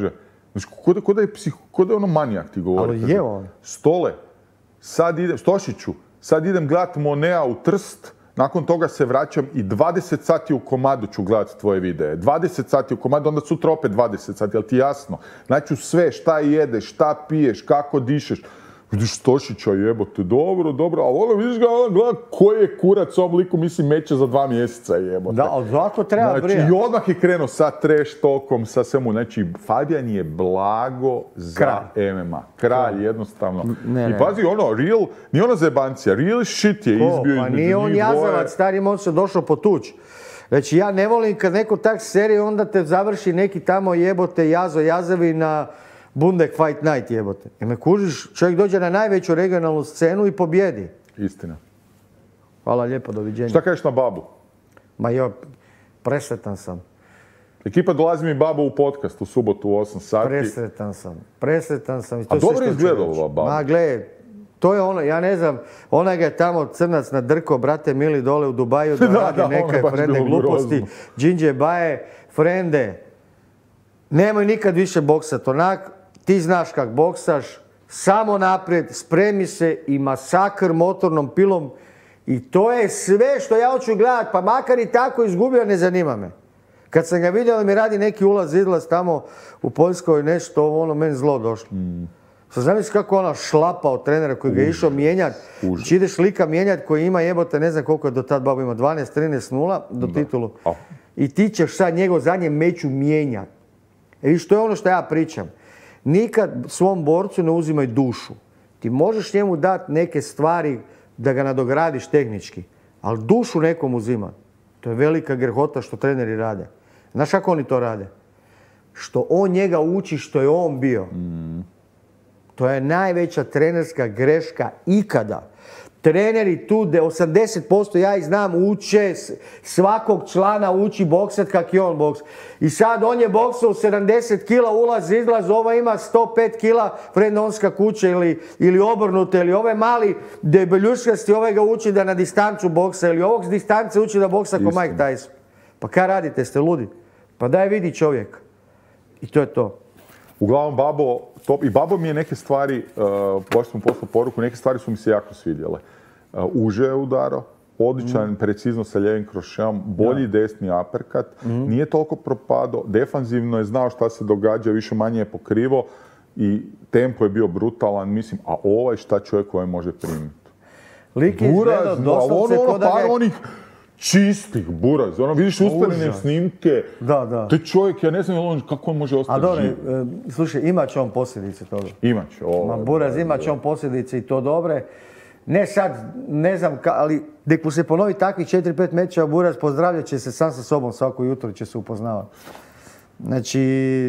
Znači, ko da, ko da je, psih, ko da je ono manijak ti govori. Ali je on. Stole, sad idem, Stošiću, sad idem gledat Monea u Trst, nakon toga se vraćam i dvadeset sati u komadu ću gledat tvoje videe. dvadeset sati u komadu, onda sutra opet dvadeset sati, jel ti jasno? Znači sve, šta jedeš, šta piješ, kako dišeš. Vidiš Stošića, jebote, dobro, dobro, ali ono, vidiš ga, ono, gleda koji je kurac ovom liku, mislim, meće za dva mjeseca, jebote. Da, ali zato treba Znači, brijati. i odmah je krenuo sa trash talkom, sa svemu. Znači, Fabijan je blago za Kralj. M M A. Kralj, jednostavno. Ne, I ne. pazi, ono, real, nije ono zebancija, real shit je Ko? izbio Pa između nije on njih dvoje. jazavac, stari, on se došao po tuč. Znači, ja ne volim kad neko tak serije, onda te završi neki tamo jebote jazo jazavi na Bundek Fight Night jebote. I me kužiš, čovjek dođe na najveću regionalnu scenu i pobjedi. Istina. Hvala lijepo, doviđenja. Šta kažeš na Babu? Ma jo, presretan sam. Ekipa dolazi mi Babu u podcast u subotu u osam sati. Presretan sam. Presretan sam. I to A je sve dobro što ću izgledala reći. ova Baba. Ma gle, to je ono, ja ne znam, onaj ga je tamo crnac nadrko, brate mili, dole u Dubaju da, Da, radi da, ono je neke baš frende bilo gluposti. grozno. Džinđe baje, frende. Nemoj nikad više boksat onak, ti znaš kak boksaš, samo naprijed, spremi se i masakr motornom pilom. I to je sve što ja hoću gledat, pa makar i tako izgubio, ne zanima me. Kad sam ga vidio da mi radi neki ulaz, izlaz tamo u Poljskoj, nešto, ono, meni zlo došlo. Mm. Sad zamisli kako ona šlapa od trenera koji ga je išao mijenjat. Či ideš lika mijenjat koji ima jebote, ne znam koliko je do tad Babo ima, dvanaest trinaest nula do titulu. A. I ti ćeš sad njegov zadnje meću mijenjat. E viš, to je ono što ja pričam. Nikad svom borcu ne uzimaj dušu. Ti možeš njemu dati neke stvari da ga nadogradiš tehnički, ali dušu nekom uzima. To je velika grehota što treneri rade. Znaš kako oni to rade? Što on njega uči što je on bio. Mm. To je najveća trenerska greška ikada. Treneri tu, de osamdeset posto ja ih znam, uče, svakog člana uči boksat kak je on boks. I sad on je boksao sedamdeset kila, ulaz, izlaz, ova ima sto pet kila, Frendonska kuća ili, ili obrnuto, ili ovaj mali debeljuškasti, ovaj ga uči da na distancu boksa, ili ovog s distance uči da boksa ko Mike Tyson. Pa kaj radite, ste ludi? Pa daj vidi čovjek. I to je to. Uglavnom, Babo, top, i Babo mi je neke stvari, uh, baš sam poslao poruku, neke stvari su mi se jako svidjele. Uh, uže je udaro, odličan, mm. precizno sa ljevim krošeom, bolji da. desni aperkat, mm. nije toliko propadao, defanzivno je znao šta se događa, više manje je pokrivo i tempo je bio brutalan, mislim, a ovaj šta čovjek ovaj može primiti. Lik je izgledao doslovce ono, ko da par ga... onih čistih buraz, ono vidiš usporene snimke, da, da. te čovjek, ja ne znam on, kako on može ostati A dobro, živ. e, slušaj, imat će on posljedice toga. Imat će, ovo. Ma buraz, imat će on posljedice i to dobre. Ne sad, ne znam, ka, ali nek mu se ponovi takvih četiri pet mečeva, buraz pozdravljat će se sam sa sobom svako jutro, će se upoznavati. Znači,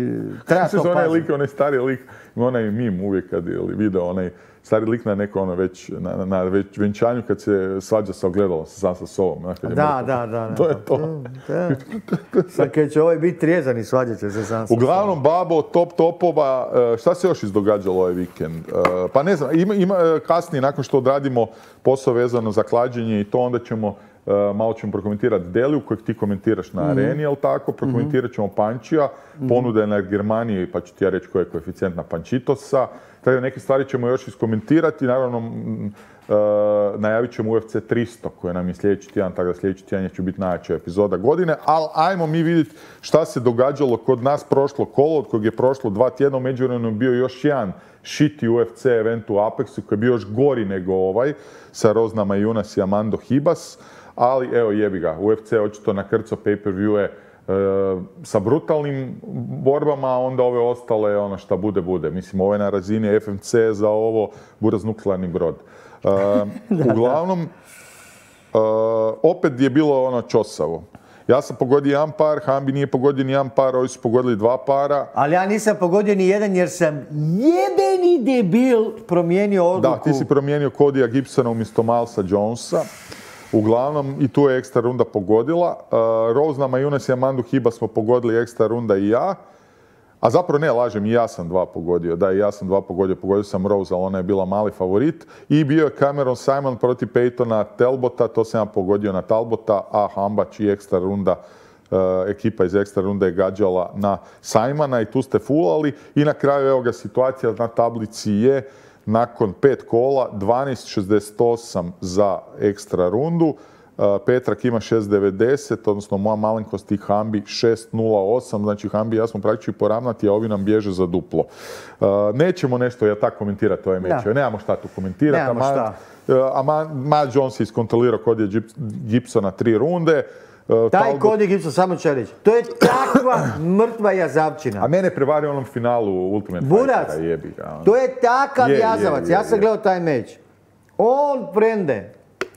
treba to onaj paziti. lik, onaj stari lik, onaj mim uvijek kad je video, onaj stari lik na neko ono već, na, na, na već venčanju kad se svađa sa ogledalom, sam sa sobom. Da, da, da, da. To je to. Da. Sad kad će ovaj biti trijezan i svađat će se sam sa Uglavnom, Babo, top topova, šta se još izdogađalo ovaj vikend? Pa ne znam, ima, ima kasnije, nakon što odradimo posao vezano za klađenje i to, onda ćemo Uh, malo ćemo prokomentirati Deliju kojeg ti komentiraš na mm-hmm. areni, jel tako? Prokomentirat ćemo Pančija, mm-hmm. ponuda je na Germaniji, pa ću ti ja reći koji je koeficijent na Pančitosa. Tako da neke stvari ćemo još iskomentirati. Naravno, uh, najavit ćemo U F C tristo koje nam je sljedeći tjedan, tako da sljedeći tjedan će biti najjača epizoda godine. Ali ajmo mi vidjeti šta se događalo kod nas prošlo kolo, od kojeg je prošlo dva tjedna. U međuvremenu bio još jedan shitty U F C event u Apexu koji je bio još gori nego ovaj, sa Roznama Junas i Amando Hibas. Ali evo jebi ga, U F C očito nakrco pay-per-view-e e, sa brutalnim borbama, a onda ove ostale ono šta bude, bude. Mislim, ovo je na razini F M C za ovo buraz nuklearni brod. E, uglavnom, e, opet je bilo ono čosavo. Ja sam pogodio jedan par, Hambi nije pogodio ni jedan par, ovi su pogodili dva para. Ali ja nisam pogodio ni jedan jer sam jebeni debil promijenio odluku. Da, ti si promijenio Kodija Gibsona umjesto Milesa Jonesa. Uglavnom, i tu je ekstra runda pogodila. Uh, Roznama Junas i Amandu Hiba smo pogodili ekstra runda i ja. A zapravo ne, lažem, i ja sam dva pogodio. Da, i ja sam dva pogodio. Pogodio sam Rose, ali ona je bila mali favorit. I bio je Cameron Simon protiv Peytona Talbota. To sam ja pogodio na Talbota, a Hambač i ekstra runda ekipa iz ekstra runde je gađala na Simona i tu ste fulali i na kraju evo ga situacija na tablici je nakon pet kola dvanaest šezdeset osam za ekstra rundu, Petrak ima šest devedeset, odnosno moja malenkost i Hambi šest nula osam, znači Hambi i ja smo praktički poravnati, a ovi nam bježe za duplo. Nećemo nešto ja tako komentirati ove meče, nemamo šta tu komentirati. Nemamo šta. A Matt Jones je iskontrolirao kod je Gibsona tri runde. Taj Cody Gibson, samo ću reći, to je takva mrtva jazavčina. A mene prevario u onom finalu Ultimate Fightera, jebi ga. To je takav je, jazavac, je, je, ja sam gledao taj meč. On, prende,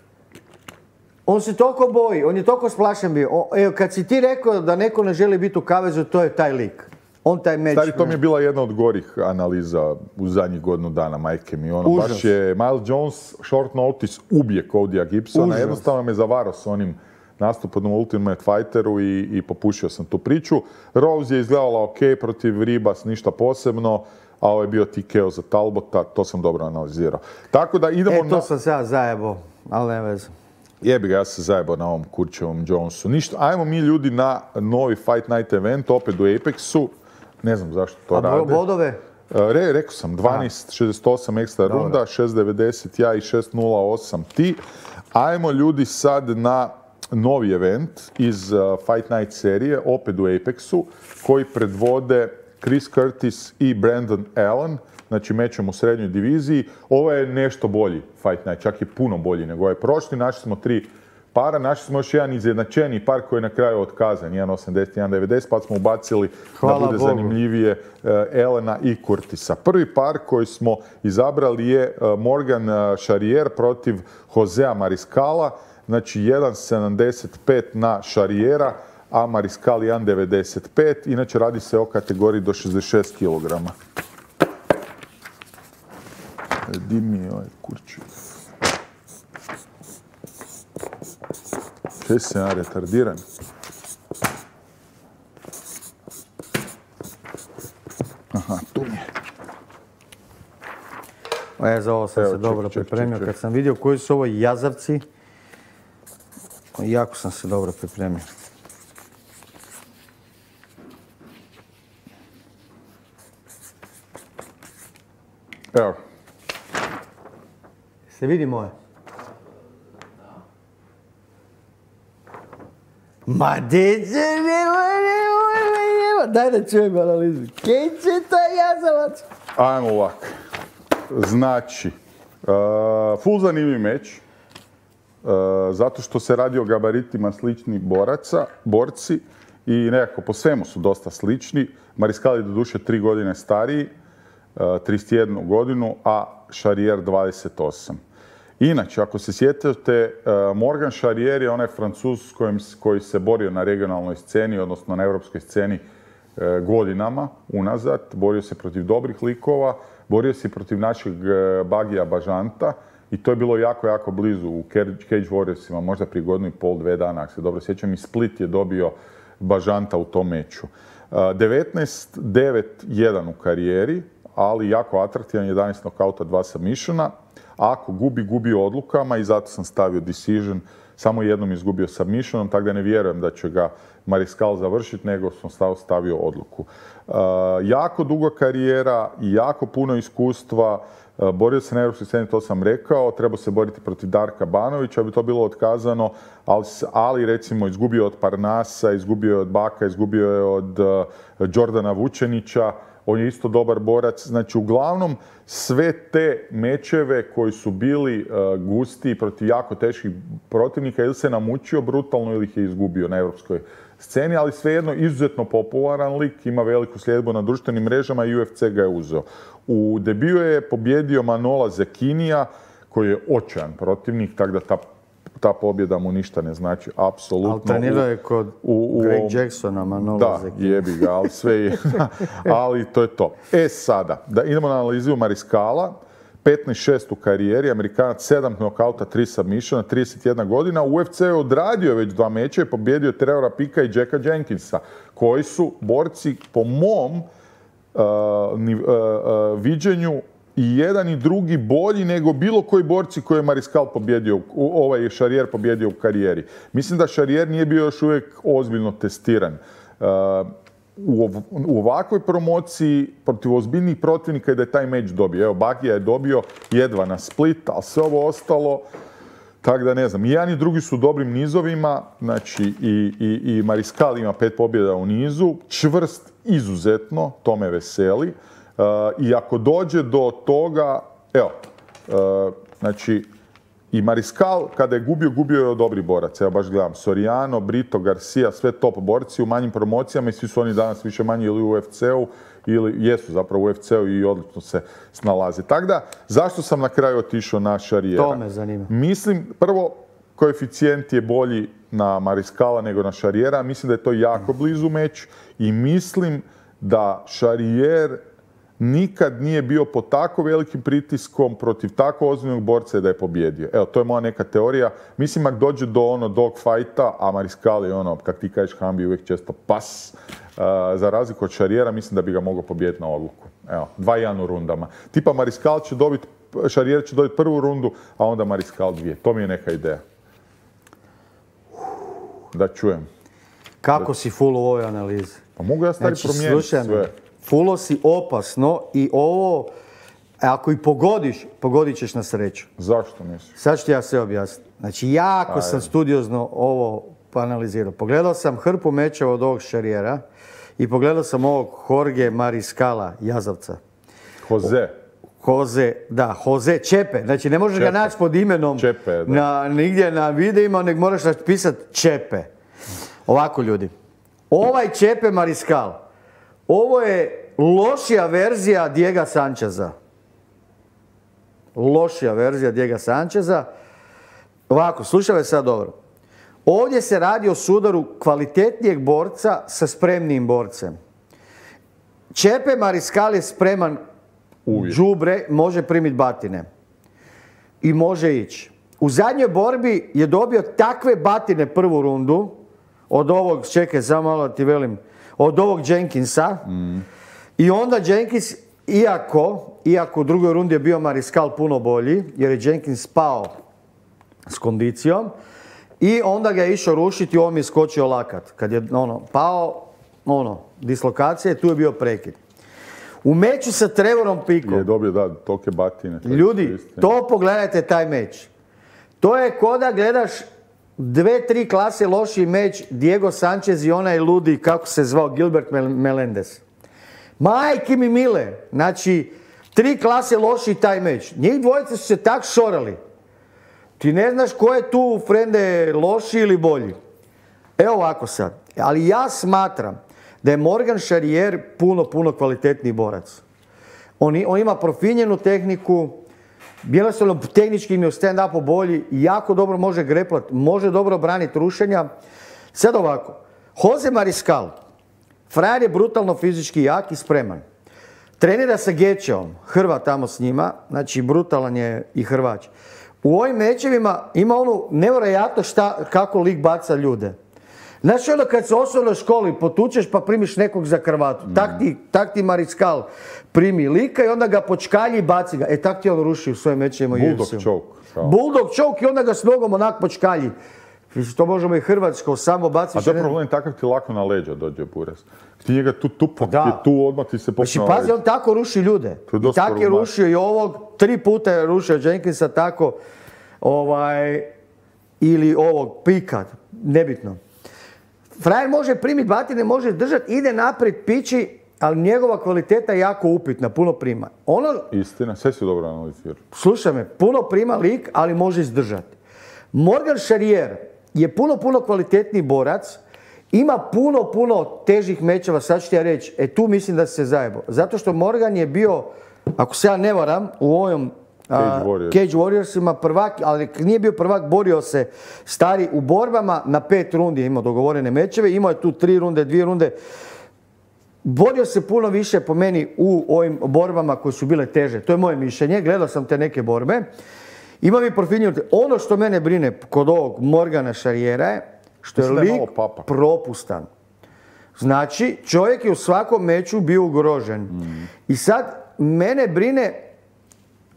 on se toliko boji, on je toliko splašen bio. O, evo, kad si ti rekao da neko ne želi biti u kavezu, to je taj lik. On taj meč... Stari, to mi je bila jedna od gorih analiza u zadnjih godinu dana, majke mi. Ono, baš je Miles Jones, short notice, ubije Codya Gibsona. Užas. Jednostavno me zavarao s onim nastupom u Ultimate Fighteru i, i popušio sam tu priču. Rose je izgledala ok protiv Ribas, ništa posebno, a ovo je bio T K O za Talbota, to sam dobro analizirao. Tako da idemo... E, to na... sam se ja zajebao, ali ne veze. Jebi ga, ja se zajebao na ovom Kurčevom Jonesu. Ništa, ajmo mi ljudi na novi Fight Night event, opet u Apexu. Ne znam zašto to a rade. A bodove? Re, rekao sam, dvanaest šezdeset osam ekstra Dobre. Runda, šest devedeset ja i šest nula osam ti. Ajmo ljudi sad na novi event iz uh, Fight Night serije, opet u Apexu, koji predvode Chris Curtis i Brandon Allen, znači mečem u srednjoj diviziji. Ovo je nešto bolji Fight Night, čak je puno bolji nego ovaj prošli. Našli smo tri para, našli smo još jedan izjednačeni par koji je na kraju otkazan, jedan osamdeset, jedan devedeset, pa smo ubacili Hvala da bude Bogu. zanimljivije uh, Allena i Curtisa. Prvi par koji smo izabrali je uh, Morgan uh, Charrier protiv Josea Mariscala, znači jedan sedamdeset pet na Charriera, a Mariscal jedan devedeset pet. Inače radi se o kategoriji do šezdeset šest kilograma. Di mi je ovaj kurčev. Še se ja retardiran? Aha, tu mi je. E, za ovo sam Evo, se ček, dobro ček, pripremio. Ček, ček. Kad sam vidio koji su ovo jazavci, jako sam se dobro pripremio. Evo. Se vidi moje? Ma deđe, nema, nema, nema. Daj da čujem analizu. Kaj će to jazavac? Ajmo ovako. Znači, uh, full zanimljiv meč. Uh, zato što se radi o gabaritima slični boraca, borci i nekako po svemu su dosta slični. Mariscal je doduše tri godine stariji, uh, trideset jednu godinu, a Charrier dvadeset osam. Inače, ako se sjećate, uh, Morgan Charrier je onaj Francuz s kojim, koji se borio na regionalnoj sceni, odnosno na europskoj sceni uh, godinama unazad. Borio se protiv dobrih likova, borio se protiv našeg uh, Bagija Bažanta. I to je bilo jako, jako blizu u Cage Warriorsima, možda prije godinu i pol, dve dana, ako se dobro sjećam, i Split je dobio Bažanta u tom meču. devetnaest devet jedan u karijeri, ali jako atraktivan, jedanaest nokauta, dva submissiona. Ako gubi, gubi odlukama i zato sam stavio decision, samo jednom izgubio submissionom, tako da ne vjerujem da će ga Mariscal završiti, nego sam stavio odluku. Uh, jako duga karijera, jako puno iskustva, uh, borio se na europskoj sceni, to sam rekao, trebao se boriti protiv Darka Banovića, bi to bilo otkazano, ali, ali recimo izgubio od Parnasa, izgubio je od Baka, izgubio je od uh, Jordana Vučenića, on je isto dobar borac. Znači, uglavnom, sve te mečeve koji su bili uh, gusti protiv jako teških protivnika, ili se namučio brutalno ili ih je izgubio na europskoj sceni, ali svejedno izuzetno popularan lik, ima veliku sljedbu na društvenim mrežama i U F C ga je uzeo. U debiju je pobjedio Manola Zekinija, koji je očajan protivnik, tako da ta ta pobjeda mu ništa ne znači, apsolutno. Ali trenirao je kod u, u, Greg Jacksona, Manola Zekinija. Da, jebi ga, ali sve je. Ali to je to. E sada, da idemo na analizu Mariscala. petnaest šest u karijeri, Amerikanac sedam nokauta, tri submissiona, trideset jedna godina. U U F C je odradio već dva meča i pobjedio Trevora Pika i Jacka Jenkinsa, koji su borci po mom uh, ni, uh, uh, viđenju i jedan i drugi bolji nego bilo koji borci koje je Mariskal pobjedio, ovaj Šarijer pobjedio u karijeri. Mislim da Šarijer nije bio još uvijek ozbiljno testiran. U, u ovakvoj promociji protiv ozbiljnih protivnika je da je taj meč dobio. Evo, Bagija je dobio jedva na Split, ali sve ovo ostalo, tako da ne znam. I jedan i drugi su dobrim nizovima, znači i, i, i Mariskal ima pet pobjeda u nizu, čvrst izuzetno, to me veseli. Uh, I ako dođe do toga, evo, uh, znači, i Mariskal, kada je gubio, gubio je od dobrih boraca. Evo baš gledam, Soriano, Brito, Garcia, sve top borci u manjim promocijama i svi su oni danas više manje ili u U F C-u ili jesu zapravo u U F C-u i odlično se snalaze. Tako da, zašto sam na kraju otišao na Šarijera? To me zanima. Mislim, prvo, koeficijent je bolji na Mariskala nego na Šarijera. Mislim da je to jako blizu meč i mislim da Šarijer nikad nije bio pod tako velikim pritiskom protiv tako ozbiljnog borca da je pobjedio. Evo, to je moja neka teorija. Mislim, ako dođe do ono dog fajta, a Mariskal je ono, kak ti kažeš, Hambi uvijek često pas, uh, za razliku od Šarijera, mislim da bi ga mogao pobijediti na odluku. Evo, dva jedan u rundama. Tipa Mariskal će dobiti, Šarijer će dobiti prvu rundu, a onda Mariskal dvije. To mi je neka ideja. Da čujem. Kako da... si full u ovoj analizi? Pa mogu ja stvari znači, promijeniti sve. Fulo si opasno i ovo, ako i pogodiš, pogodit ćeš na sreću. Zašto misliš? Sad ću ti ja sve objasniti. Znači, jako Aj. sam studiozno ovo analizirao. Pogledao sam hrpu mečeva od ovog Šarijera i pogledao sam ovog Jorge Mariskala, jazavca. Jose. Jose, da, Jose Čepe. Znači, ne možeš Čepe. ga naći pod imenom Čepe, da. Na, nigdje na videima, nego moraš napisati Čepe. Ovako, ljudi. Ovaj Čepe Mariskal, ovo je lošija verzija Diego Sancheza. Lošija verzija Diego Sancheza. Ovako, slušaj me sad dobro. Ovdje se radi o sudaru kvalitetnijeg borca sa spremnim borcem. Čepe Mariskal je spreman đubre, može primiti batine. I može ići. U zadnjoj borbi je dobio takve batine prvu rundu od ovog, čekaj, samo malo ti velim, od ovog Jenkinsa. Mm. I onda Jenkins, iako, iako u drugoj rundi je bio Mariskal puno bolji, jer je Jenkins pao s kondicijom, i onda ga je išao rušiti i on mi je skočio lakat. Kad je ono, pao, ono, dislokacija, tu je bio prekid. U meču sa Trevorom Pikom. Je dobio, da, tolike batine. Ljudi, to pogledajte taj meč. To je ko da gledaš dve, tri klase lošiji meč Diego Sanchez i onaj ludi, kako se zvao, Gilbert Melendez. Majke mi mile, znači, tri klase lošiji taj meč. Njih dvojice su se tak šorali. Ti ne znaš ko je tu, frende, loši ili bolji. Evo ovako sad. Ali ja smatram da je Morgan Charrier puno, puno kvalitetniji borac. On, on ima profinjenu tehniku, jednostavno tehnički im je u stand-upu bolji, jako dobro može greplat, može dobro braniti rušenja. Sad ovako, Jose Mariskal, frajer je brutalno fizički jak i spreman. Trenira sa Gečeom, Hrvat tamo s njima, znači brutalan je i Hrvač. U ovim mečevima ima onu nevjerojatno šta, kako lik baca ljude. Znači ono kad se u osnovnoj školi potučeš pa primiš nekog za kravatu. Mm. Tak, ti, tak ti Mariskal primi lika i onda ga počkalji i baci ga. E tak ti on ruši u svojim mečevima. Bulldog choke. Bulldog choke i onda ga s nogom onak počkalji. To možemo i Hrvatsko, samo baciš. A to je problem, takav ti lako na leđa dođe Buras. Ti njega tu tupo, ti tu odmah ti se popne na leđa. Pazi, on tako ruši ljude. I tako je rušio i ovog, tri puta je rušio Jenkinsa tako, ovaj, ili ovog Pika, nebitno. Frajer može primiti batine, može držati, ide naprijed, pići, ali njegova kvaliteta je jako upitna, puno prima. Ono, istina, sve si dobro analizirao. Slušaj me, puno prima lik, ali može izdržati. Morgan Charrier je puno, puno kvalitetniji borac, ima puno, puno težih mečeva, sad ću ti ja reći, e tu mislim da se zajebo. Zato što Morgan je bio, ako se ja ne varam, u ovom Cage, Warriors. Cage Warriorsima prvak, ali nije bio prvak, borio se stari u borbama, na pet rundi imao dogovorene mečeve, imao je tu tri runde, dvije runde. Borio se puno više po meni u ovim borbama koje su bile teže. To je moje mišljenje, gledao sam te neke borbe. Ima mi profinjeno. Ono što mene brine kod ovog Morgana Charriera je što je lik propustan. Znači, čovjek je u svakom meču bio ugrožen. Mm. I sad mene brine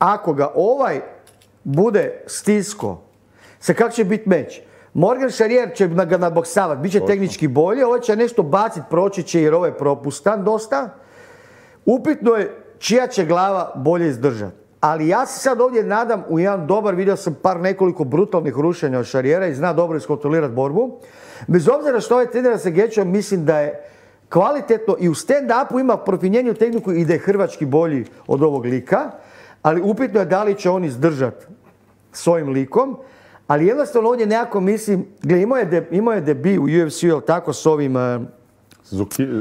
ako ga ovaj bude stisko, sa kak će biti meč? Morgan Charrier će ga nadboksavati, bit će tehnički bolje, ovaj će nešto baciti, proći će jer ovaj je propustan dosta. Upitno je čija će glava bolje izdržati. Ali ja se sad ovdje nadam u jedan dobar, vidio sam par nekoliko brutalnih rušenja od Charriera i zna dobro iskontrolirati borbu. Bez obzira što ovaj trener sa Gečom mislim da je kvalitetno i u stand-upu ima profinjenju tehniku i da je hrvački bolji od ovog lika, ali upitno je da li će on izdržati s ovim likom. Ali jednostavno ovdje nekako mislim, gle, imao je, de, imao je debi u U F C-u, jel tako, s ovim... Uh, Zuki... E,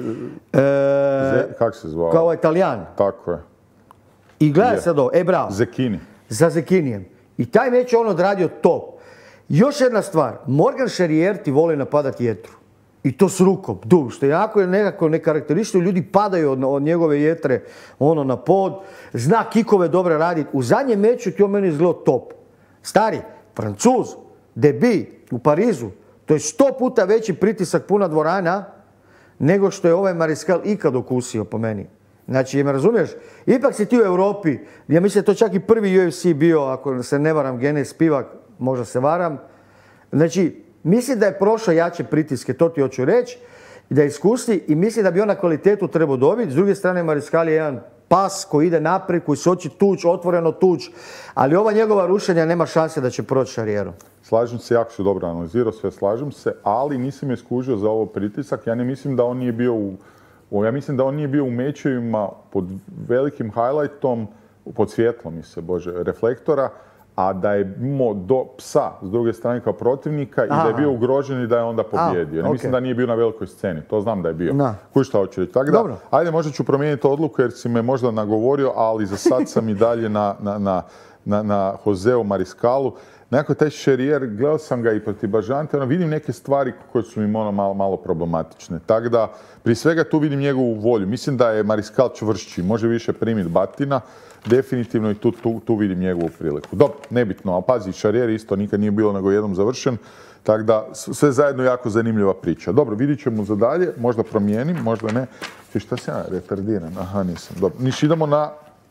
Ze, kak se zvao? Kao Italijan. Tako je. I gledaj sad ovo, e bravo. Zekini. Za Zekinijem. I taj meč je on odradio top. Još jedna stvar, Morgan Charrier ti voli napadati jetru. I to s rukom, du, što jako je nekako nekarakteristično, ljudi padaju od, od njegove jetre ono na pod, zna kikove dobre raditi. U zadnjem meču ti on meni izgledao top. Stari, Francuz, debi u Parizu, to je sto puta veći pritisak, puna dvorana, nego što je ovaj Mariskal ikad okusio po meni. Znači, me razumiješ? Ipak si ti u Europi, ja mislim da je to čak i prvi U F C bio, ako se ne varam, Genez Spivak, možda se varam. Znači, mislim da je prošao jače pritiske, to ti hoću reći, da je iskusti i mislim da bi on na kvalitetu trebao dobiti. S druge strane, Mariskal je jedan pas koji ide naprijed, koji se hoće tuć, otvoreno tuć, ali ova njegova rušenja nema šanse da će proći Charrierom. Slažem se, jako su dobro analizirao, sve slažem se, ali nisam je skužio za ovo pritisak. Ja ne mislim da on nije bio u, ja mislim da on nije bio u mečevima pod velikim highlightom, pod svjetlom, mi se, bože, reflektora, a da je imao do psa s druge strane kao protivnika i Aha. da je bio ugrožen i da je onda pobjedio. Ne okay. mislim da nije bio na velikoj sceni, to znam da je bio. Kuj šta hoću reći. Tako da, Dobro. ajde, možda ću promijeniti odluku jer si me možda nagovorio, ali za sad sam i dalje na, na, na, na, na Joseu Mariskalu. Nekako taj Charrier, gledao sam ga i protiv Bažante, ono, vidim neke stvari koje su mi ono malo, malo problematične. Tako da, prije svega tu vidim njegovu volju. Mislim da je Mariskal čvršći, može više primiti batina. Definitivno i tu, tu, tu vidim njegovu priliku. Dobro, nebitno, ali pazi, Charrier isto nikad nije bilo nego jednom završen, tako da sve zajedno jako zanimljiva priča. Dobro, vidit ćemo za dalje, možda promijenim, možda ne. Ti šta se ja retardiran? Aha, nisam. Dobro, niš idemo na...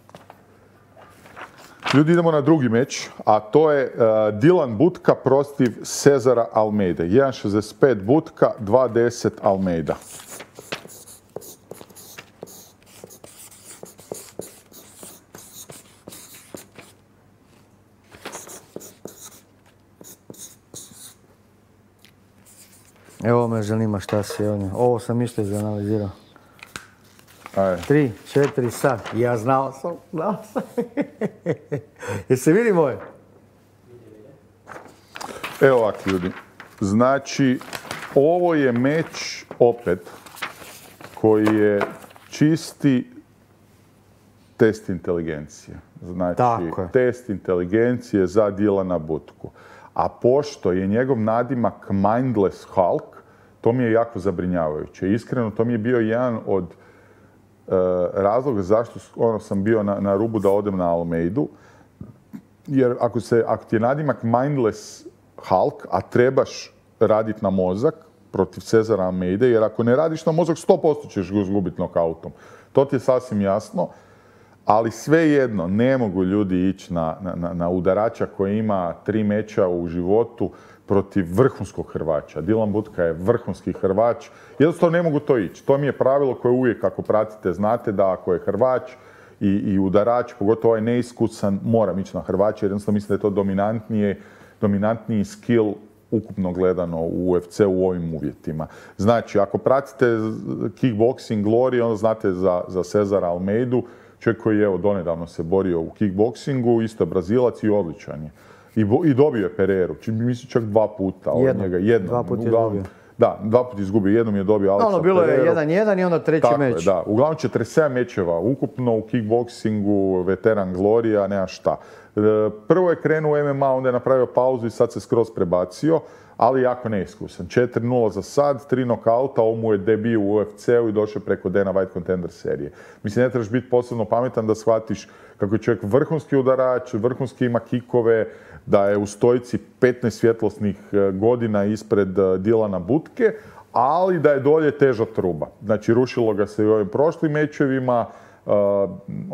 Ljudi, idemo na drugi meč, a to je uh, Dylan Budka protiv Cezara Almeida. jedan šezdeset pet Budka, dva deset Almeida. Evo me zanima šta se ovdje. Ovo sam isto izanalizirao. Ajde. Tri, četiri, sad. Ja znao sam, znao sam. Jel se vidi moje? Evo ovak, ljudi. Znači, ovo je meč opet koji je čisti test inteligencije. Znači, test inteligencije za Dylana Budku. A pošto je njegov nadimak Mindless Hulk, to mi je jako zabrinjavajuće. Iskreno, to mi je bio jedan od uh, razloga zašto ono, sam bio na, na rubu da odem na Almeidu. Jer ako, se, ako ti je nadimak Mindless Hulk, a trebaš raditi na mozak protiv Cezara Almeide, jer ako ne radiš na mozak, sto posto ćeš ga izgubiti nokautom. To ti je sasvim jasno. Ali svejedno, ne mogu ljudi ići na, na, na udarača koji ima tri meča u životu protiv vrhunskog Hrvača. Dylan Budka je vrhunski Hrvač. Jednostavno ne mogu to ići. To mi je pravilo koje uvijek ako pratite znate da ako je Hrvač i, i udarač, pogotovo ovaj neiskusan, moram ići na Hrvača jer jednostavno mislim da je to dominantnije, dominantniji skill ukupno gledano u U F C u ovim uvjetima. Znači, ako pratite kickboxing Glory, onda znate za, za Cezara Almeidu, čovjek koji je evo donedavno se borio u kickboksingu, isto je Brazilac i odličan je. I, bo, i dobio je Pereiru, mislim čak dva puta od Jedno. njega. Jedno. Dva puta je izgubio. Da, dva puta izgubio, jednom je dobio Alexa ono, bilo Pereiru. je jedan jedan i onda treći Tako meč. Je, da. Uglavnom četrdeset sedam mečeva ukupno u kickboksingu, veteran Gloria, nema šta. Prvo je krenuo u M M A, onda je napravio pauzu i sad se skroz prebacio, ali jako neiskusan. četiri nula za sad, tri nokauta, ovo mu je debiju u U F C-u i došao preko Dana White Contender serije. Mislim, ne trebaš biti posebno pametan da shvatiš kako je čovjek vrhunski udarač, vrhunski ima kikove, da je u stojici petnaest svjetlosnih godina ispred Dylana Budke, ali da je dolje teža truba. Znači, rušilo ga se i u ovim prošlim mečevima, uh, ono,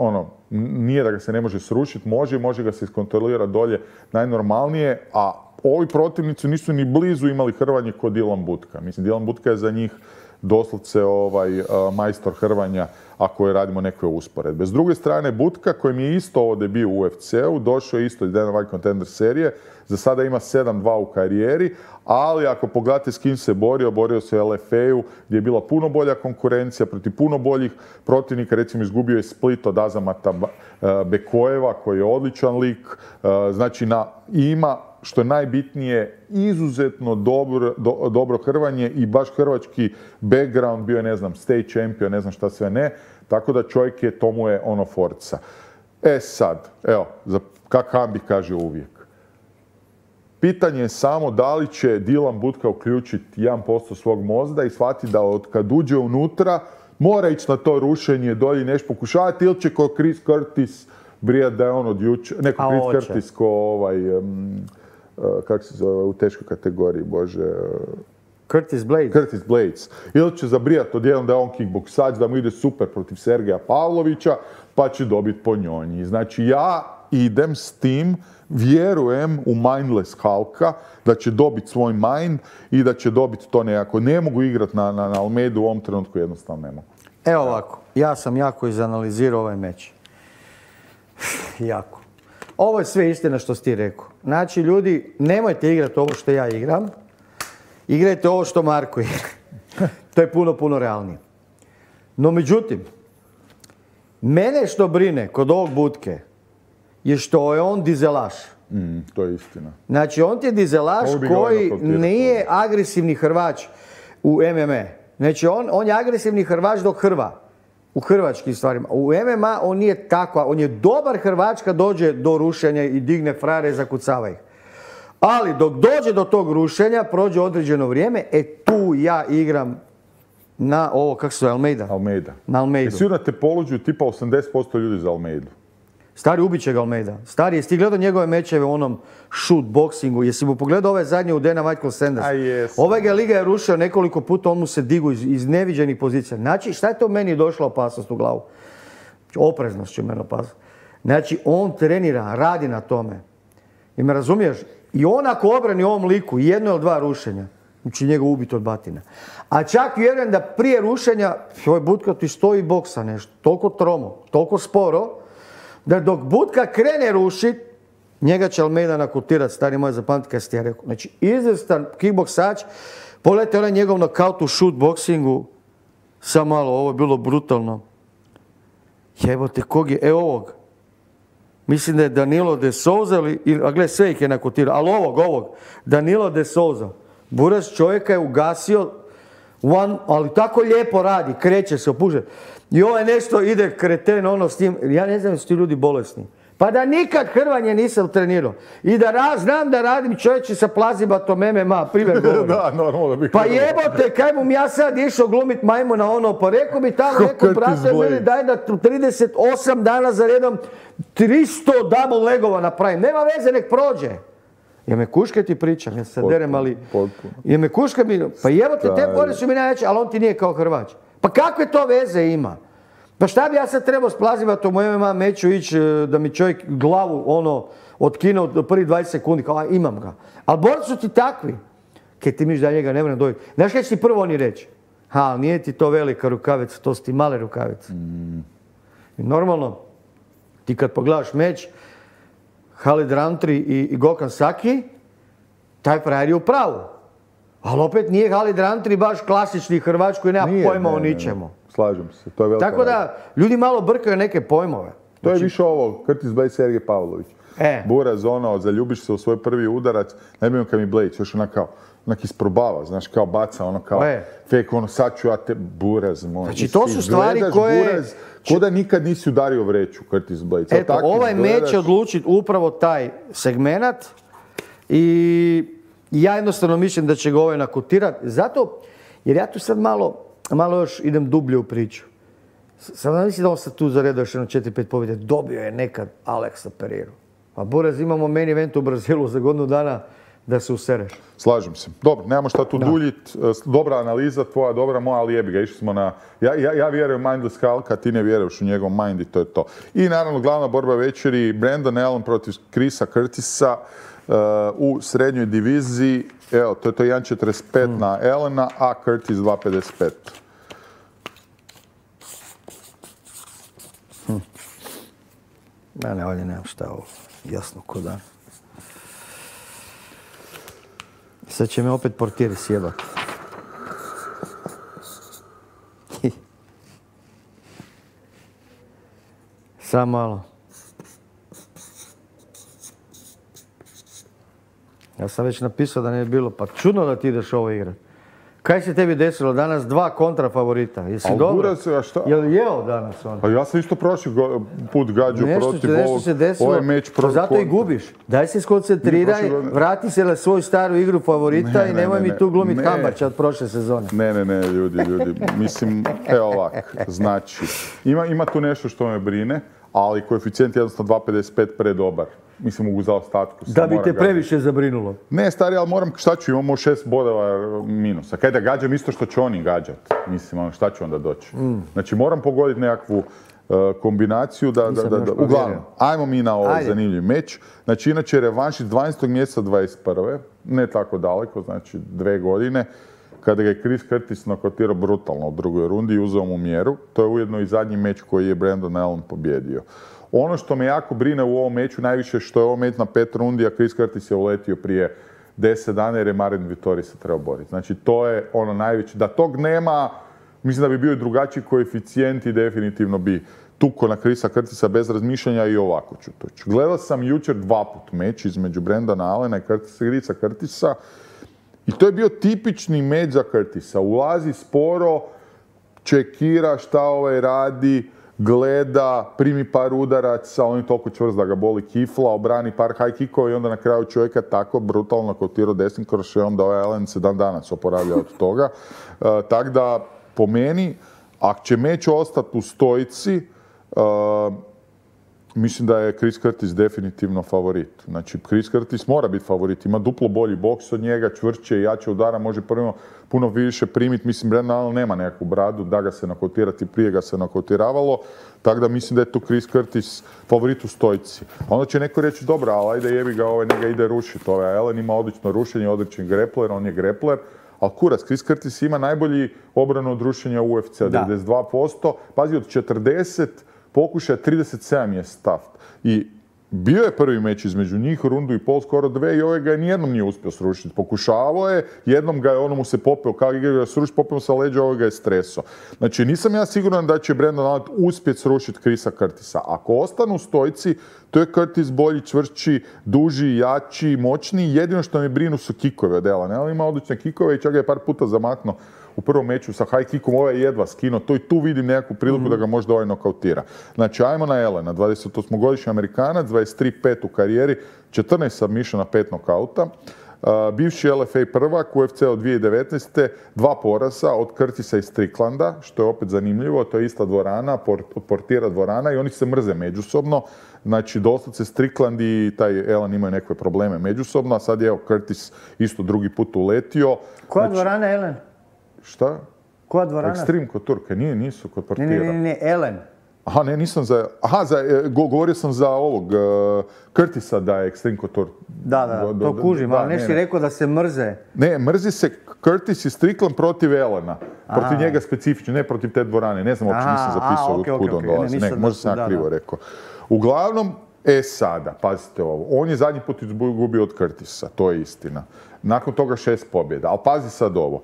nije da ga se ne može srušiti, može, može ga se iskontrolirati dolje najnormalnije, a ovi protivnici nisu ni blizu imali hrvanje kod Dylan Budka. Mislim, Dylan Budka je za njih doslovce ovaj, uh, majstor hrvanja ako je radimo neke usporedbe. S druge strane, Budka, kojem je isto ovo debiju u U F C-u, došao je isto iz Dana White Contender serije, za sada ima sedam dva u karijeri, ali ako pogledate s kim se borio, borio se u L F A-u gdje je bila puno bolja konkurencija protiv puno boljih protivnika, recimo izgubio je Split od Azamata Bekojeva koji je odličan lik, znači na, ima što je najbitnije, izuzetno dobro, do, dobro hrvanje i baš hrvački background, bio je, ne znam, state champion, ne znam šta sve ne, tako da čovjek je, to mu je ono forca. E sad, evo, za, kak Hambi kaže uvijek, pitanje je samo da li će Dylan Budka uključiti jedan posto svog mozda i shvatiti da od kad uđe unutra mora ići na to rušenje, dolje nešto pokušavati, ili će ko Chris Curtis brijat da je on od jučer, neko Chris oće. Curtis ko ovaj, um, uh, kako se zove, u teškoj kategoriji, bože... Uh, Curtis Blades. Curtis Blades. Ili će zabrijati odjednom da je on kickboksač, da mu ide super protiv Sergeja Pavlovića, pa će dobiti po njonji. Znači ja idem s tim, vjerujem u mindless Hulka, da će dobiti svoj mind i da će dobiti to nekako. Ne mogu igrati na, na, na Almeidu u ovom trenutku, jednostavno ne mogu. Evo ovako, ja sam jako izanalizirao ovaj meč. Jako. Ovo je sve istina što si ti rekao. Znači, ljudi, nemojte igrati ovo što ja igram. Igrajte ovo što Marko igra. To je puno, puno realnije. No, međutim, mene što brine kod ovog Budke je što je on dizelaš. Mm, to je istina. Znači, on ti je dizelaš koji nije agresivni hrvač u M M A. Znači, on, on je agresivni hrvač dok hrva. U hrvačkim stvarima. U M M A on nije takva. On je dobar hrvač kad dođe do rušenja i digne frajere i zakucava ih. Ali dok dođe do tog rušenja, prođe određeno vrijeme, e tu ja igram na ovo, kako se zove, Almeida? Almeida. Na Almeidu. Jesi da te poluđuju tipa osamdeset posto ljudi za Almeidu? Stari, ubit će ga Almeida. Stari, jesi ti gledao njegove mečeve u onom shoot boksingu? Jesi mu pogledao ove zadnje u Dana White Contender? A jes. Ovaj ga liga je rušio nekoliko puta, on mu se digu iz, iz neviđenih pozicija. Znači, šta je to meni došla opasnost u glavu? Opreznost će meni opasnost. Znači, on trenira, radi na tome. I me razumiješ? I on ako obrani ovom liku jedno ili dva rušenja, će njega ubiti od batina. A čak vjerujem da prije rušenja, ovaj Budka ti stoji boksa nešto, toliko tromo, toliko sporo, da dok Budka krene rušit, njega će Almeida nakutirati, stari moj, zapamti kad si ti ja rekao. Znači, izvrstan kickboksač, pogledajte onaj njegov nokaut u shoot boksingu, sam malo, ovo je bilo brutalno. Jebote, kog je, e ovog. Mislim da je Danilo de Souza, ili, a gle, sve ih je nakutirao, ali ovog, ovog, Danilo de Souza. Buraz čovjeka je ugasio, one, ali tako lijepo radi, kreće se, opuže. I ovaj nešto ide kreten, ono s tim, ja ne znam da su ti ljudi bolesni. Pa da nikad hrvanje nisam trenirao. I da raz, znam da radim čovječe sa plazibatom M M A, primjer govorim. Da, normalno bih. Pa jebote, kaj bum ja sad išao glumit majmuna ono, pa rekao bi tamo neko, brate, meni daj da trideset osam dana za redom tristo double legova napravim. Nema veze, nek prođe. Je me kuške ti pričam, ja se derem, ali... Potpuno. Je me kuške mi... Pa jebote, te pore su mi najveće, ali on ti nije kao Hrvač. Pa kakve to veze ima? Pa šta bi ja sad trebao s plazibatom u M M A meču ići da mi čovjek glavu ono otkinuo do prvih dvadeset sekundi, kao a, imam ga. Ali borci su ti takvi. Kaj ti misliš da njega ne vrem dobiti? Znaš kaj će ti prvo oni reći? Ha, ali nije ti to velika rukavica, to su ti male rukavice. Mm. I normalno, ti kad pogledaš meč, Khalid Rountree i, i Gokhan Saki, taj frajer je u pravu. Ali opet nije Khalid Rountree baš klasični Hrvač koji nema nije, pojma ne, o ničemu. Ne, ne. Slažem se, to je velika Tako da, ljudi malo brkaju neke pojmove. To je više ovo, Curtis Blades, Sergej Pavlović. E. Buraz, ono, zaljubiš se u svoj prvi udarac, ne bi kad mi Blades, još onak kao, onak isprobava, znaš, kao baca, ono kao, e. fake, ono, sad ću ja te, Buraz, moj. Znači, to su stvari koje... Buraz, ko da nikad nisi udario vreću, Curtis Blades. Eto, tako, ovaj gledaš... meč će odlučiti upravo taj segmenat i ja jednostavno mislim da će ga ovaj nakutirati. Zato, jer ja tu sad malo, malo još idem dublje u priču. Sad mislim da on sad tu zaredao još jedno četiri pet pobjede. Dobio je nekad Alexa Pereiru. Pa Buraz, imamo main event u Brazilu za godinu dana. da se usereš. Slažem se. Dobro, nemamo šta tu duljit. Dobra analiza tvoja, dobra moja, ali jebi ga, išli smo na... Ja, ja, ja vjerujem Mindu Skalka, ti ne vjeruješ u njegov mind i to je to. I naravno glavna borba večeri, Brandon Allen protiv Chrisa Curtisa uh, u srednjoj diviziji. Evo, to je to jedan četrdeset pet mm. na Allena, a Curtis dva pedeset pet. Hm. Ne, ne, ovdje nemam šta ovo. Jasno ko dan. Sad će me opet portiri sjebat. Samo malo. Ja sam već napisao da ne bi bilo, pa čudno da ti ideš ovo igrat. Kaj se tebi desilo danas? Dva kontra favorita. Jesi dobro? Jel jeo danas on? Pa ja sam isto prošli put gađao protiv nešto ovog, se desilo, ovaj meč protiv... Zato i gubiš. Daj se skoncentriraj, vrati se na svoju staru igru favorita ne, i nemoj ne, ne, mi tu glumit Hambača od prošle sezone. Ne, ne, ne, ljudi, ljudi. Mislim, evo ovak, znači, ima, ima tu nešto što me brine, ali koeficijent je jednostavno dva pedeset pet predobar. Mislim, u zaostatku. Da bi te previše gađati. Zabrinulo. Ne, stari, ali moram, šta ću, imamo šest bodova minusa. Kaj da gađam isto što će oni gađati. Mislim, ono, šta ću onda doći. Mm. Znači, moram pogoditi nekakvu uh, kombinaciju da, da, da, da, uglavnom, ajmo mi na ovaj Ajde. zanimljiv meč. Znači, inače, revanš dvanaestog mjeseca dvadeset prve Ne tako daleko, znači dve godine, kada ga je Chris Curtis nokotirao brutalno u drugoj rundi i uzeo mu mjeru. To je ujedno i zadnji meč koji je Brandon Allen pobjedio. Ono što me jako brine u ovom meču, najviše što je ovo meč na pet rundi, a Chris Curtis je uletio prije deset dana jer je Marvin Vettori se trebao boriti. Znači to je ono najveće. Da tog nema, mislim da bi bio i drugačiji koeficijent i definitivno bi tuko na Chrisa Curtisa bez razmišljanja i ovako ću tući. Gledao sam jučer dva put meč između Brandona Allena i Chrisa Curtisa i to je bio tipični meč za Curtisa. Ulazi sporo, čekira šta ovaj radi, gleda, primi par udaraca, on je toliko čvrst da ga boli kifla, obrani par high kickova i onda na kraju čovjeka tako brutalno kotirao desnim krošeom da ovaj Allen se dan danas oporavlja od toga. Uh, Tako da, po meni, ako će meč ostati u stojici, uh, mislim da je Chris Curtis definitivno favorit. Znači, Chris Curtis mora biti favorit. Ima duplo bolji boks od njega, čvršće i jače udara, može prvo puno više primiti. Mislim, Brandon Allen nema nekakvu bradu, da ga se nakotirati, prije ga se nakotiravalo. Tako da mislim da je tu Chris Curtis favorit u stojci. A onda će neko reći, dobro, ali ajde jebi ga, ovaj, njega ide rušiti. Ovaj Allen ima odlično rušenje, odličan grepler, on je grepler. Ali kurac, Chris Curtis ima najbolji obranu od rušenja u U F C, devedeset dva posto. Pazi, od četrdeset pokušaja trideset sedam je staft. I bio je prvi meč između njih, rundu i pol, skoro dve, i ovaj ga je nijednom nije uspio srušiti. Pokušavao je, jednom ga je ono mu se popeo, kako ga je srušiti, popeo sa leđa, ovaj ga je streso. Znači, nisam ja siguran da će Brandon Allen uspjeti srušiti Chrisa Curtisa. Ako ostanu u stojci, to je Curtis bolji, čvršći, duži, jači, moćniji. Jedino što me brinu su kikovi od Allena. Allen ima odlične kikove i čak ga je par puta zamaknuo u prvom meču sa high kickom, ovaj je jedva skino, to i tu vidim nekakvu priliku mm-hmm. da ga možda ovaj nokautira. Znači, ajmo na Allena, dvadesetosmogodišnji Amerikanac, dvadeset tri pet u karijeri, četrnaest submissiona, pet nokauta. Uh, bivši L F A prvak, U F C od dvije tisuće devetnaeste. Dva poraza od Curtisa i Stricklanda, što je opet zanimljivo, to je ista dvorana, port, portira dvorana i oni se mrze međusobno. Znači, doslovce Strickland i taj Allen imaju nekakve probleme međusobno, a sad je evo Curtis isto drugi put uletio. Koja znači, dvorana je Allen? Šta? Koja dvorana? Extreme kod Turke, nije, nisu kod portira. Ne, ne, ne, ne, Allen. Aha, ne, nisam za... Aha, za, govorio sam za ovog, uh, Curtisa da je Extreme kod Turke. Da, da, do, to kužim, ali ne si rekao da se mrze. Ne, mrzi se Curtis i Strickland protiv Allena. Protiv Aha. njega specifično, ne protiv te dvorane. Ne znam, uopće nisam zapisao od okay, kud okay, on dolazi. Okay. Ne, ne, možda sam ja krivo da, rekao. Uglavnom, e sada, pazite ovo, on je zadnji put izgubio od Curtisa, to je istina. Nakon toga šest pobjeda, ali pazi sad ovo.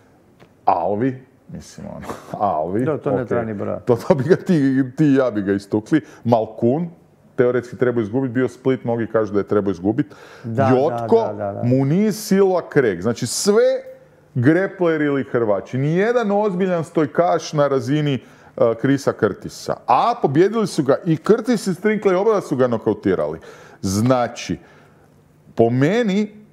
Alvi, mislim ono, Alvi. Da, to okay. ne treba ni brati. To, to bi ga ti, ti i ja bi ga istukli. Malkun, teoretski treba izgubiti, bio Split, mnogi kažu da je treba izgubiti. Jotko, da, da, da, da. Muniz, Silva, Craig. Znači sve grepleri ili Hrvači. Nijedan ozbiljan stojkaš na razini uh, Chrisa Curtisa. A pobjedili su ga i Curtis i Strickland, oba su ga nokautirali. Znači, po meni,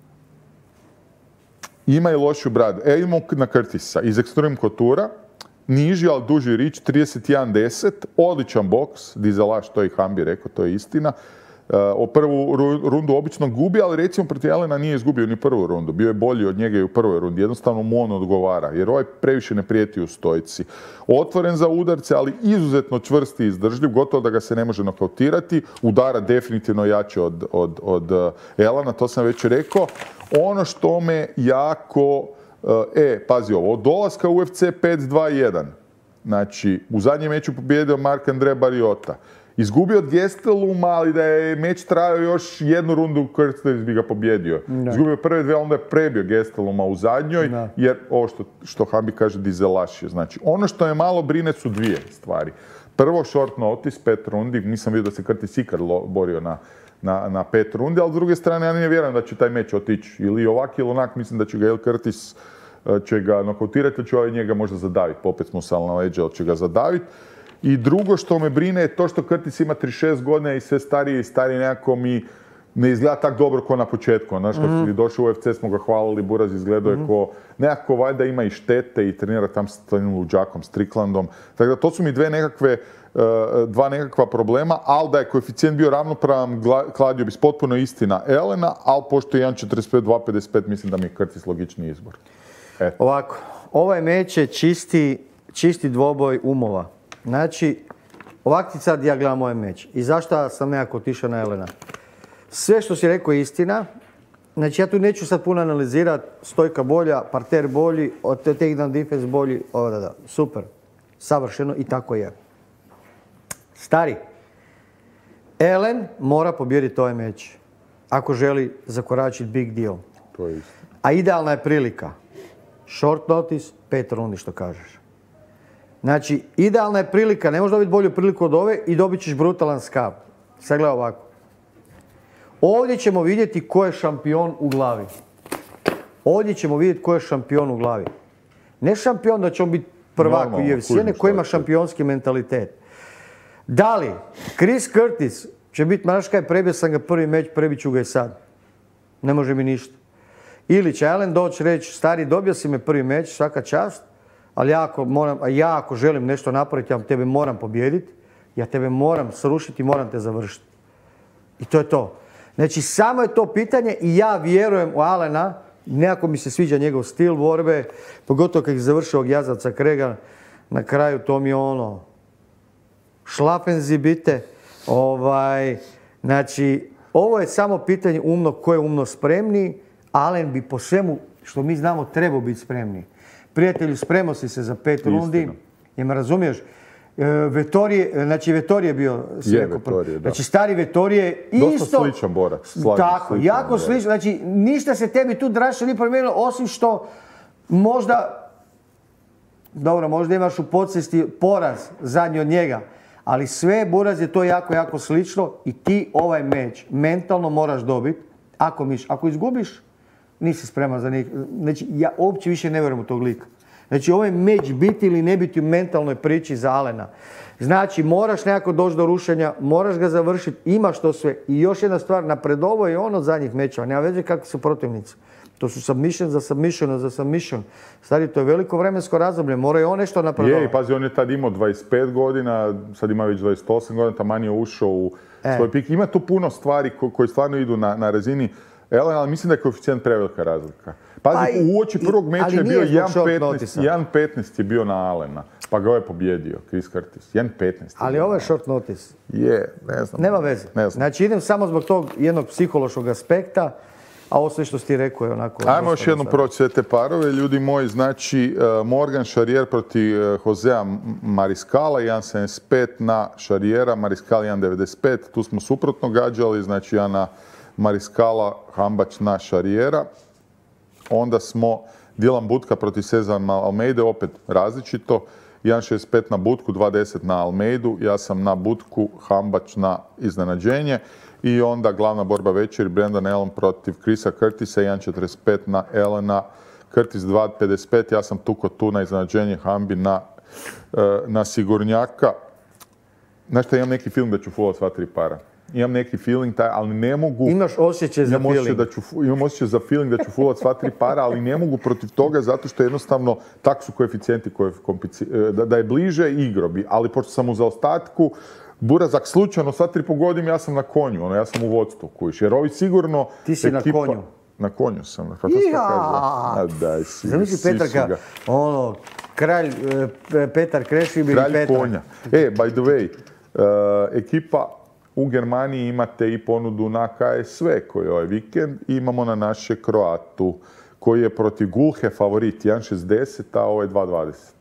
ima i lošu bradu. E, imamo na Curtisa iz Extreme Couture, niži, ali duži rič, trideset jedan deset, odličan boks, dizelaš, to je i Hambi rekao, to je istina. o prvu rundu obično gubi, ali recimo protiv Elena nije izgubio ni prvu rundu. Bio je bolji od njega i u prvoj rundi. Jednostavno mu on odgovara, jer ovaj previše ne prijeti u stojici. Otvoren za udarce, ali izuzetno čvrst i izdržljiv, gotovo da ga se ne može nokautirati. Udara definitivno jače od, od, od Elena, to sam već rekao. Ono što me jako... E, pazi ovo, od dolaska u U F C pet dva jedan. Znači, u zadnjem meču pobjedio Marc-André Barriota. Izgubio od Gasteluma, ali da je meč trajao još jednu rundu, Curtis bi ga pobjedio. Da. Izgubio prve dve, onda je prebio Gasteluma u zadnjoj, da. Jer ovo što, što Hambi kaže dizelaš je. Znači, ono što je malo brine su dvije stvari. Prvo, short notice, pet rundi. Nisam vidio da se Curtis ikad borio na, na, na pet rundi, ali s druge strane, ja ne vjerujem da će taj meč otići. Ili ovak ili onak, mislim da će ga El Curtis će ga nokautirati, ili će ovaj njega možda zadaviti. Popet smo sal na leđa, ali će ga zadaviti. I drugo što me brine je to što Curtis ima trideset šest godina i sve starije i starije, nekako mi ne izgleda tako dobro kao na početku. Znaš, kad mm-hmm. si došao u U F C smo ga hvalili, Buraz izgledao je mm-hmm. ko nekako valjda ima i štete i trenira tam s Luđakom, Stricklandom. Tako da to su mi dve nekakve, uh, dva nekakva problema, ali da je koeficijent bio ravnopravan, kladio bi potpuno istina Elena, ali pošto je jedan četrdeset pet dva pedeset pet, mislim da mi je Curtis logični izbor. Eto. Ovako, ovaj meč je čisti, čisti dvoboj umova. Znači, ovak ti sad ja gledam ovaj meč. I zašto sam nekako otišao na Elena? Sve što si rekao je istina. Znači, ja tu neću sad puno analizirati. Stojka bolja, parter bolji, takedown defense bolji. O, da, da, super. Savršeno i tako je. Stari, Elen mora pobijediti ovaj meč. Ako želi zakoračiti big deal. To je isto. A idealna je prilika. Short notice, pet rundi što kažeš. Znači, idealna je prilika, ne možeš dobiti bolju priliku od ove i dobit ćeš brutalan skap. Sad gledaj ovako. Ovdje ćemo vidjeti ko je šampion u glavi. Ovdje ćemo vidjeti ko je šampion u glavi. Ne šampion da će on biti prvak u U F C, nego ko ima šampionski mentalitet. Da li Chris Curtis će biti, znaš kaj, prebio sam ga prvi meč, prebit ću ga i sad. Ne može mi ništa. Ili će Elen doći reći, stari, dobio si me prvi meč, svaka čast, ali ja ako, moram, ja ako želim nešto napraviti, ja tebe moram pobijediti, ja tebe moram srušiti, moram te završiti. I to je to. Znači, samo je to pitanje i ja vjerujem u Alena, nekako mi se sviđa njegov stil borbe, pogotovo kad je završio ovog jazavca Krega, na kraju to mi je ono, šlapenzi bite. Ovaj, znači, ovo je samo pitanje umno, ko je umno spremniji. Alen bi po svemu što mi znamo trebao biti spremni. Prijatelju, spremao si se za pet Istina. rundi. Jer me razumiješ? Vettorije, znači Vettorije je bio... Je, Vettorije, da. Znači stari Vettorije isto... Dosta sličan borac. Slažem, tako, sličan, jako sličan. Znači ništa se tebi tu drastično nije promijenilo, osim što možda... Dobro, možda imaš u podsvijesti poraz zadnji od njega. Ali sve, Buraz, je to jako, jako slično i ti ovaj meč mentalno moraš dobiti. Ako, miš, ako izgubiš, nisi spreman za njih. Znači, ja uopće više ne vjerujem u tog lika. Znači, ovaj meč biti ili ne biti u mentalnoj priči za Alena. Znači, moraš nekako doći do rušenja, moraš ga završiti, imaš to sve. I još jedna stvar, napredovo je on od zadnjih mečeva. Nema veze kakvi su protivnici. To su submission za submission za submission. Stari, to je veliko vremensko razdoblje, mora i on nešto napredovati. Je, pazi, on je tad imao dvadeset pet godina, sad ima već dvadeset osam godina, taman je ušao u e. svoj pik. Ima tu puno stvari ko, koje stvarno idu na, na razini Elena, ali mislim da je koeficijent prevelika razlika. Pazi, pa i, u oči prvog meča je bio jedan petnaest je bio na Alena, pa ga je pobjedio Chris Curtis. jedan petnaest. Ali ovo je short notice. Je, ne znam. Nema veze. Ne znam. Znači idem samo zbog tog jednog psihološkog aspekta, a ovo sve što si ti rekao je onako... Ajmo još jednom proći sve te parove, ljudi moji. Znači, Morgan Charrier protiv Josea Mariscala, jedan sedamdeset pet na Charriera, Mariscal jedan devedeset pet. Tu smo suprotno gađali, znači ja na Mariscala, Hambač na Charriera. Onda smo Dylan Budka protiv Cezana Almeide, opet različito. jedan šezdeset pet na Budku, dva deset na Almeidu. Ja sam na Budku, Hambač na iznenađenje. I onda glavna borba večeri, Brendan Allen protiv Chrisa Curtisa, jedan četrdeset pet na Elena, Curtis dva pedeset pet, ja sam tuko tu na iznenađenje, Hambi na, na sigurnjaka. Znaš šta, imam neki film da ću fullat sva tri para. Imam neki feeling, taj, ali ne mogu... Imaš osjećaj za feeling. Da ću, imam osjećaj za feeling da ću fullat sva tri para, ali ne mogu protiv toga zato što jednostavno tak su koeficijenti koje kompici, da, da je bliže igro bi. Ali pošto sam u zaostatku, Burazak slučajno sad tri pogodim, ja sam na konju, ono, ja sam u vodstvu, kujiš. Jer ovi sigurno... Ti si ekipa, na konju? Na konju sam. Pa ja! Daj si, Zamisli Petrka, ono, kralj e, Petar Krešimir i Petar. Kralj konja. E, by the way, uh, ekipa u Germaniji imate i ponudu na K S V koji je ovaj vikend i imamo na naše Kroatu koji je protiv Gulhe favorit jedan šezdeset, a ovo je dva dvadeset.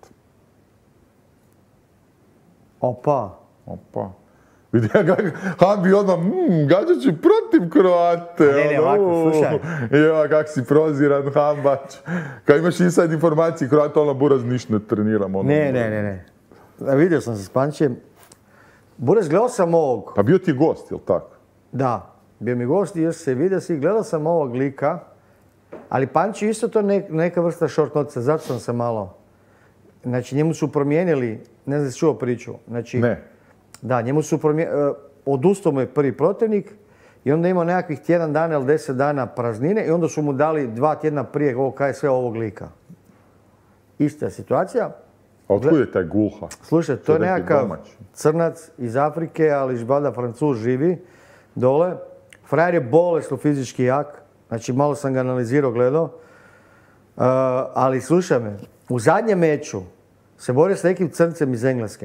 Opa. Opa. Vidi ja ga, Hambi odmah, mmm, gađat ću protiv Kroate. Ne, ne, ovako, slušaj. Evo kak si proziran, Hambać. Kad imaš inside informacije, Kroata, ono, Buraz ništa ne treniram. Ono, ne, ne, ne, ne. Vidio sam se s Pančijem. Buraz, gledao sam ovog. Pa bio ti je gost, jel tako? Da, bio mi gost i još se vidio si, gledao sam ovog lika. Ali Panči isto to ne, neka vrsta short notica, zato sam se malo... Znači, njemu su promijenili, ne znam si čuo priču. Znači, ne. Da, njemu su promijenili, odustao mu je prvi protivnik i onda imao nekakvih tjedan dana ili deset dana praznine i onda su mu dali dva tjedna prije ovog K S V ovog lika. Ista situacija. A otkud je taj Gulha? Slušaj, to je nekakav crnac iz Afrike, ali žbada Francuz živi dole. Frajer je bolesno fizički jak, znači malo sam ga analizirao, gledao. Uh, ali slušaj me, u zadnjem meču se borio s nekim crncem iz Engleske.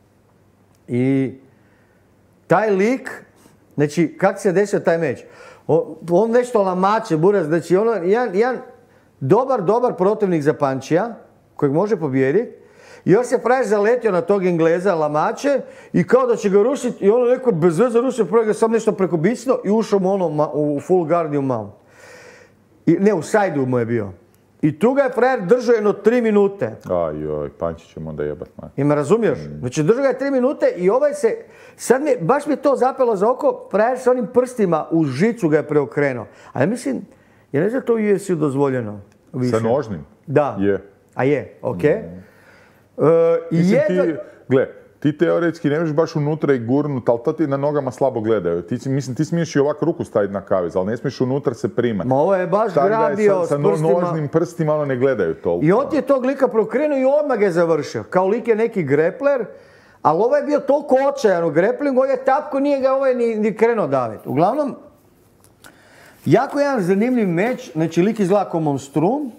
I taj lik, znači, kako se desio taj meč? On, on nešto lamače, Buraz, znači, ono, jedan, jedan dobar, dobar protivnik za Pančija, kojeg može pobijediti, i još se frajer zaletio na tog Engleza, lamače, i kao da će ga rušiti, i ono neko bez veze rušio, prvo ga sam nešto preko bicno i ušao mu ono u full guardium mount. I, ne, u sajdu mu je bio. I tu ga je frajer držao jedno tri minute. Aj, joj, Pančić ćemo onda jebat. I me razumiješ? Mm. Znači držao ga je tri minute i ovaj se, sad mi, baš mi je to zapelo za oko, frajer sa onim prstima u žicu ga je preokrenuo. Ali mislim, ja ne znam to u U F C-u dozvoljeno. Više. Sa nožnim? Da. Je. A je, okej. Okay. Mm. Uh, mislim jedno... ti, gle, ti teoretski ne možeš baš unutra i gurnut, ali to ti na nogama slabo gledaju. Ti, mislim, ti smiješ i ovak ruku staviti na kavez, ali ne smiješ unutra se primati. Ma ovo je baš Tako grabio sa, s sa prstima. Sa nožnim prstima ono ne gledaju toliko. I on ti je tog lika prokrenuo i odmah ga je završio. Kao lik je neki grepler, ali ovo je bio toliko očajan u greplingu, ovaj je tapko, nije ga ovaj ni, ni krenuo daviti. Uglavnom, jako jedan zanimljiv meč, znači lik izgleda kao monstrum,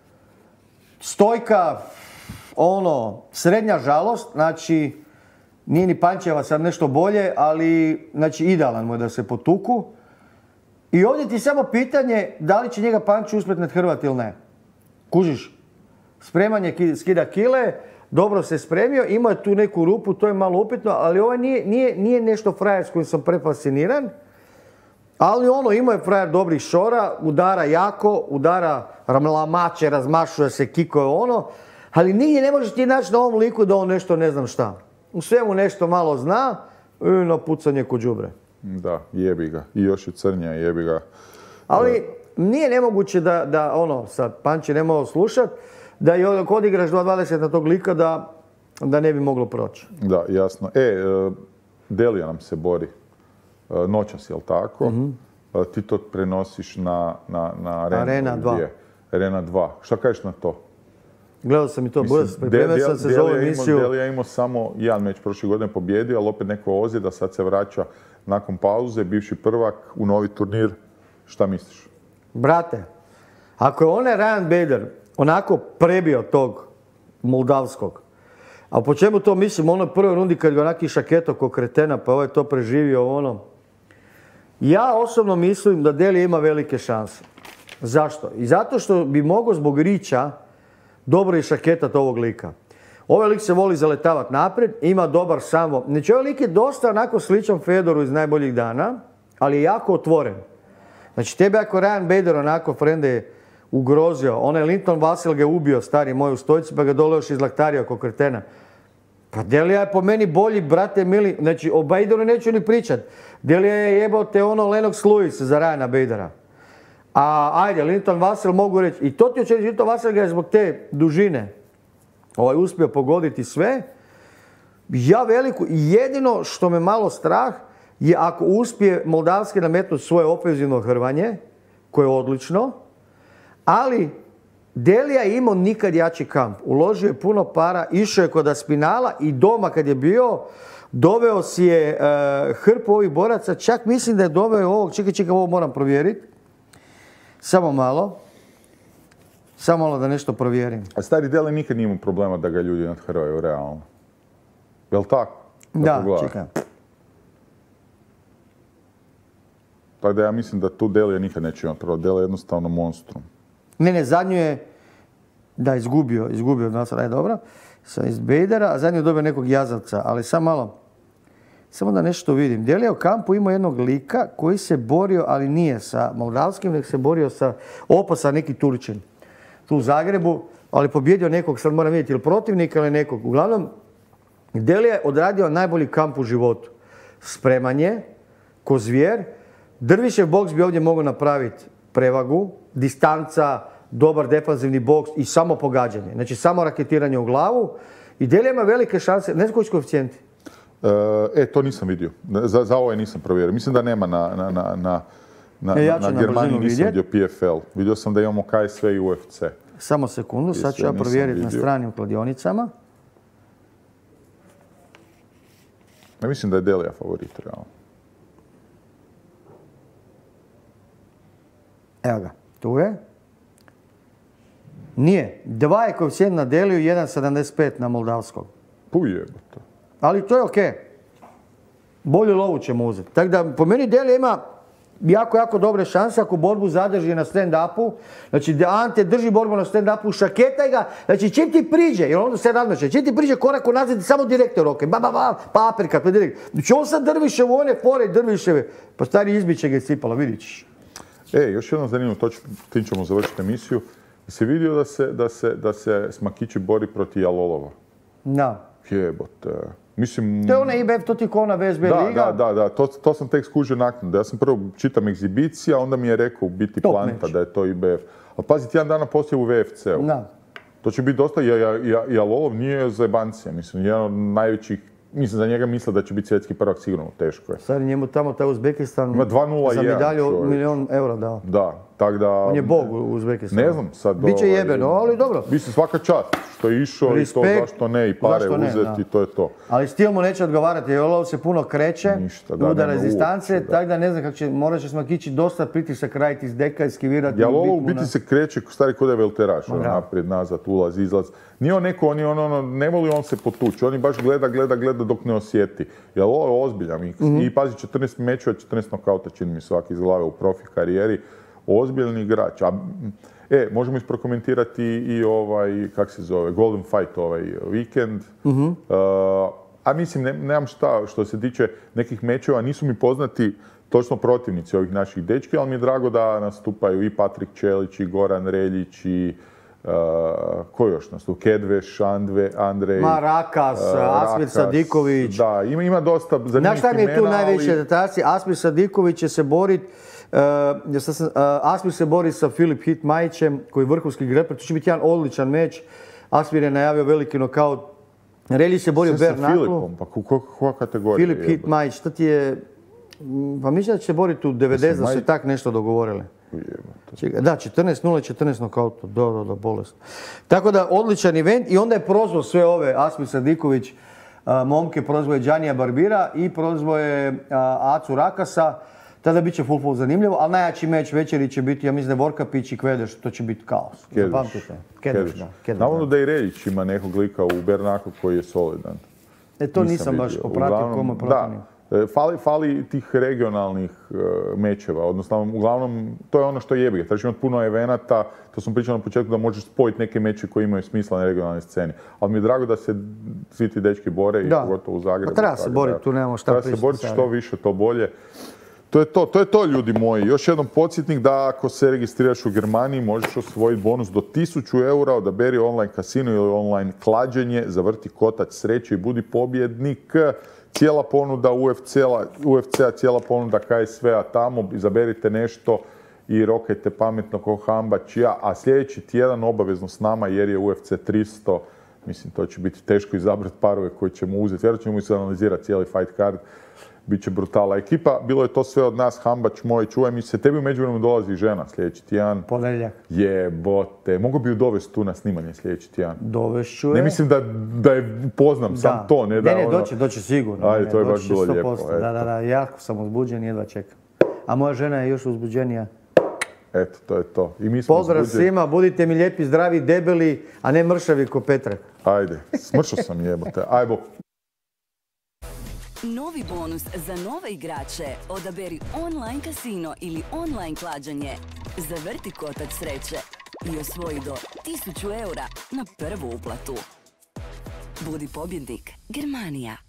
stojka, ono, srednja žalost, znači, nije ni Pančeva sad nešto bolje, ali, znači, idealan mu je da se potuku. I ovdje ti samo pitanje da li će njega Panč uspjeti nadhrvati ili ne. Kužiš, spremanje skida kile, dobro se spremio, imao je tu neku rupu, to je malo upitno, ali ovo nije, nije, nije nešto frajer s kojim sam prefasciniran. Ali ono, imao je frajer dobrih šora, udara jako, udara lamače, razmašuje se, kiko je ono, ali nigdje ne možeš ti naći na ovom liku da on nešto ne znam šta. U svemu nešto malo zna i na pucanje ko đubre. Da, jebi ga. I još je crnja, jebi ga. Ali nije nemoguće da, da ono, sad Panči ne mogao slušat, da i ako odigraš dva dvadeset na tog lika da, da ne bi moglo proći. Da, jasno. E, Delija nam se bori noćas, jel tako? Mm-hmm. Ti to prenosiš na, na, na Arenu. Arena dva. Arena dva. Šta kažeš na to? Gledao sam i to, Buraz, pripremio sam se za ovu emisiju. Delija je imao samo jedan meč prošle godine pobjedio, ali opet neko ozljeda, sad se vraća nakon pauze, bivši prvak u novi turnir. Šta misliš? Brate, ako je onaj Ryan Bader onako prebio tog moldavskog, a po čemu to mislim, ono prvoj rundi kad ga onaki šaketo ko kretena, pa ovaj to preživio, ono. Ja osobno mislim da Delija ima velike šanse. Zašto? I zato što bi mogao zbog riča dobro i šaketat ovog lika. Ovaj lik se voli zaletavati naprijed, ima dobar samo. Znači ovaj lik je dosta onako sličan Fedoru iz najboljih dana, ali je jako otvoren. Znači tebe ako Ryan Bader onako frende je ugrozio, onaj Linton Vasil ga je ubio, stari moj u stojci, pa ga dole još izlaktario oko kretena. Pa Delija je po meni bolji, brate mili, znači o Baderu neću ni pričat. Delija je jebao te ono Lennox Lewis za Ryana Badera. A ajde, Linton Vasil mogu reći, i to ti oče reći, Linton Vasil ga je zbog te dužine ovaj, uspio pogoditi sve. Ja veliku, jedino što me malo strah je ako uspije Moldavski nametnuti svoje ofenzivno hrvanje, koje je odlično, ali Delija je imao nikad jači kamp. Uložio je puno para, išao je kod Aspinala i doma kad je bio, doveo si je uh, hrpu ovih boraca. Čak mislim da je doveo ovog, čekaj, čekaj, ovo moram provjeriti. Samo malo. Samo malo da nešto provjerim. A stari Delija nikad nije imao problema da ga ljudi nadhrvaju, realno. Jel' tako? Da, čekaj. Tako da ja mislim da tu Delija nikad neće imati problem. Delija je jednostavno monstrum. Ne, ne, zadnju je, da, izgubio, izgubio od nas, aj dobro, sa iz Bejdera, a zadnju je dobio nekog jazavca, ali samo malo, samo da nešto vidim. Delija u kampu ima jednog lika koji se borio, ali nije sa moldavskim, nek se borio sa Oposa, neki Turčin, tu u Zagrebu, ali pobjedio nekog, sad moram vidjeti, ili protivnika ili nekog. Uglavnom, Delija je odradio najbolji kamp u životu. Spremanje, ko zvijer, Drvišev boks bi ovdje mogao napraviti prevagu, distanca, dobar defanzivni boks i samo pogađanje. Znači samo raketiranje u glavu. I Delija ima velike šanse. Ne znam koji su koeficijenti? E, to nisam vidio. Za, za ovo je nisam provjerio. Mislim da nema na, na, na, na, na, e, ja na Germaniji, nisam vidio P F L. Vidio sam da imamo K S V i U F C. Samo sekundu, sad ću ja provjeriti na stranim kladionicama. Ja mislim da je Delija favorit, realno. Evo ga, tu je. Nije. Dva je koeficijent na Deliju, jedan sedamdeset pet na moldavskog. Pujebote. Ali to je okej. Bolju lovu ćemo uzeti. Tako da, po meni Delija ima jako, jako dobre šanse ako borbu zadrži na stand-upu. Znači, da Ante drži borbu na stand-upu, šaketaj ga. Znači, čim ti priđe, jer onda se razmišlja, čim ti priđe korak unazad i samo direktor roke. Ba, ba, ba, paprika, pa direkt. Znači, on sad Drvišev u one fore i Drviševe. Pa stari izbiće ga je cipala, vidit ćeš. E, još jedno zanimljivo, to ću, tim ćemo završiti emisiju. Jesi vidio da se, da se, da se Smakići bori protiv Jalolova? Da. Jebote. Mislim... To je ona I B F, to ti je ko ona V S B liga? Da, da, da, to, to sam tek skužio naknadno. Ja sam prvo čitam egzibicija, onda mi je rekao u biti Top planta match. da je to I B F. Ali pazi, tjedan dana poslije u V F C-u. Da. To će biti dosta, ja, ja, ja, Jalolov nije za jebancija, mislim, jedan od najvećih, mislim, za njega misle da će biti svjetski prvak, sigurno, teško je. Sad njemu tamo taj Uzbekistan Ima dva nula jedan, za medalju čovječ. milijon eura dao. Da, tak da... On je bog u Uzbekistanu. Ne znam sad... Biće ovaj, jebeno, ali dobro. Mislim, svaka čast što je išao i to Respekt, zašto ne, i pare zašto ne, uzeti, da. to je to. Ali stil mu neće odgovarati, jer Jalolov se puno kreće, Ništa, da, udara nema iz distance, uopće, da. tako da ne znam kako će, morat će Smakići dosta pritisak raditi iz deka, iskivirati. Jalolov u biti se kreće, stari kod je velteraš, ono, da. naprijed, nazad, ulaz, izlaz. Nije on neko, on je ono, ono, ne voli on se potući, on je baš gleda, gleda, gleda dok ne osjeti. Jalolov je ozbiljan i, Mhm. i pazi, četrnaest mečeva, četrnaest nokauta čini mi svaki iz glave u profi karijeri. Ozbiljan igrač. A, e, možemo isprokomentirati i ovaj, kak se zove, Golden Fight ovaj vikend. Mhm. Uh, a mislim, ne, nemam šta, što se tiče nekih mečeva, nisu mi poznati točno protivnici ovih naših dečki, ali mi je drago da nastupaju i Patrik Čelić, i Goran Reljić, i uh, ko još nastupa? Kedveš, Andve, Andrej... Marakas, uh, Asmir Rakas. Sadiković. Da, ima, ima dosta zanimljivih imena, Znaš šta mi je tu najveće ali... detaci? Asmir Sadiković će se boriti, uh, uh, Asmir se bori sa Filip Hit Majićem, koji je vrhunski grepler, to će biti jedan odličan meč. Asmir je najavio veliki nokaut. Reljić se borio u Sve sa Bernaklu. Filipom, pa koja kategorija? Filip Hit Majić, što ti je... Pa mislim da će se boriti u devedeset, da su se tak nešto dogovorili. Čekaj, da, četrnaest nula, četrnaest nokauta, da, da, da, bolest. Tako da, odličan event i onda je prozvao sve ove, Asmir Sadiković, a, momke, prozvao je Džanija Barbira i prozvao je a, Acu Rakasa. Tada bit će full full zanimljivo, ali najjači meč večeri će biti, ja mislim da je Vorkapić i Kvedeš, to će biti kaos. Zapamtite. Kedeš, da. Kedeš, Navodno da. da i Reljić ima nekog lika u Bernaklu koji je solidan. E, to nisam, Nisam baš vidio. popratio Uglavnom, kome protivnik. Da, e, fali, fali tih regionalnih uh, mečeva, odnosno uglavnom to je ono što jebi ga. Trebaš imati puno evenata, to sam pričao na početku da možeš spojiti neke meče koji imaju smisla na regionalnoj sceni. Ali mi je drago da se svi ti dečki bore, i Da. pogotovo u Zagrebu. Pa treba se tako boriti, da- tu nemamo šta Treba se pričati boriti sad. što više, to bolje. To je to, to je to ljudi moji. Još jednom podsjetnik da ako se registriraš u Germaniji možeš osvojiti bonus do tisuću eura, odaberi online kasino ili online klađenje, zavrti kotač sreće i budi pobjednik. Cijela ponuda U F C-a, U F C-a, cijela ponuda K S V-a tamo, izaberite nešto i rokajte pametno ko Hambačija, a sljedeći tjedan obavezno s nama jer je U F C tristo Mislim, to će biti teško izabrati parove koji ćemo uzeti. Vjerojatno ćemo se analizirati cijeli fight card. Biće brutala ekipa. Bilo je to sve od nas, Hambać moj, čuvaj mi se. Tebi u međuvremenu dolazi žena sljedeći tjedan. Ponedjeljak. Jebote. Mogu bi ju dovesti tu na snimanje sljedeći tjedan. Dovešću je. Ne mislim da, da je poznam, Da. sam to. Ne, da ne, ne, ono... doće, doće sigurno. Ajde, ne, to je baš doći bilo sto lijepo, posto. Da, da, da, jako sam uzbuđen, jedva čekam. A moja žena je još uzbuđenija. Eto, to je to. I mi smo Pozdrav uzbuđeni. svima, budite mi lijepi, zdravi, debeli, a ne mršavi ko Petrek. Ajde, smršao sam jebote. Aj, bok. Novi bonus za nove igrače. Odaberi online kasino ili online klađenje. Zavrti kotač sreće i osvoji do tisuću eura na prvu uplatu. Budi pobjednik, Germanija.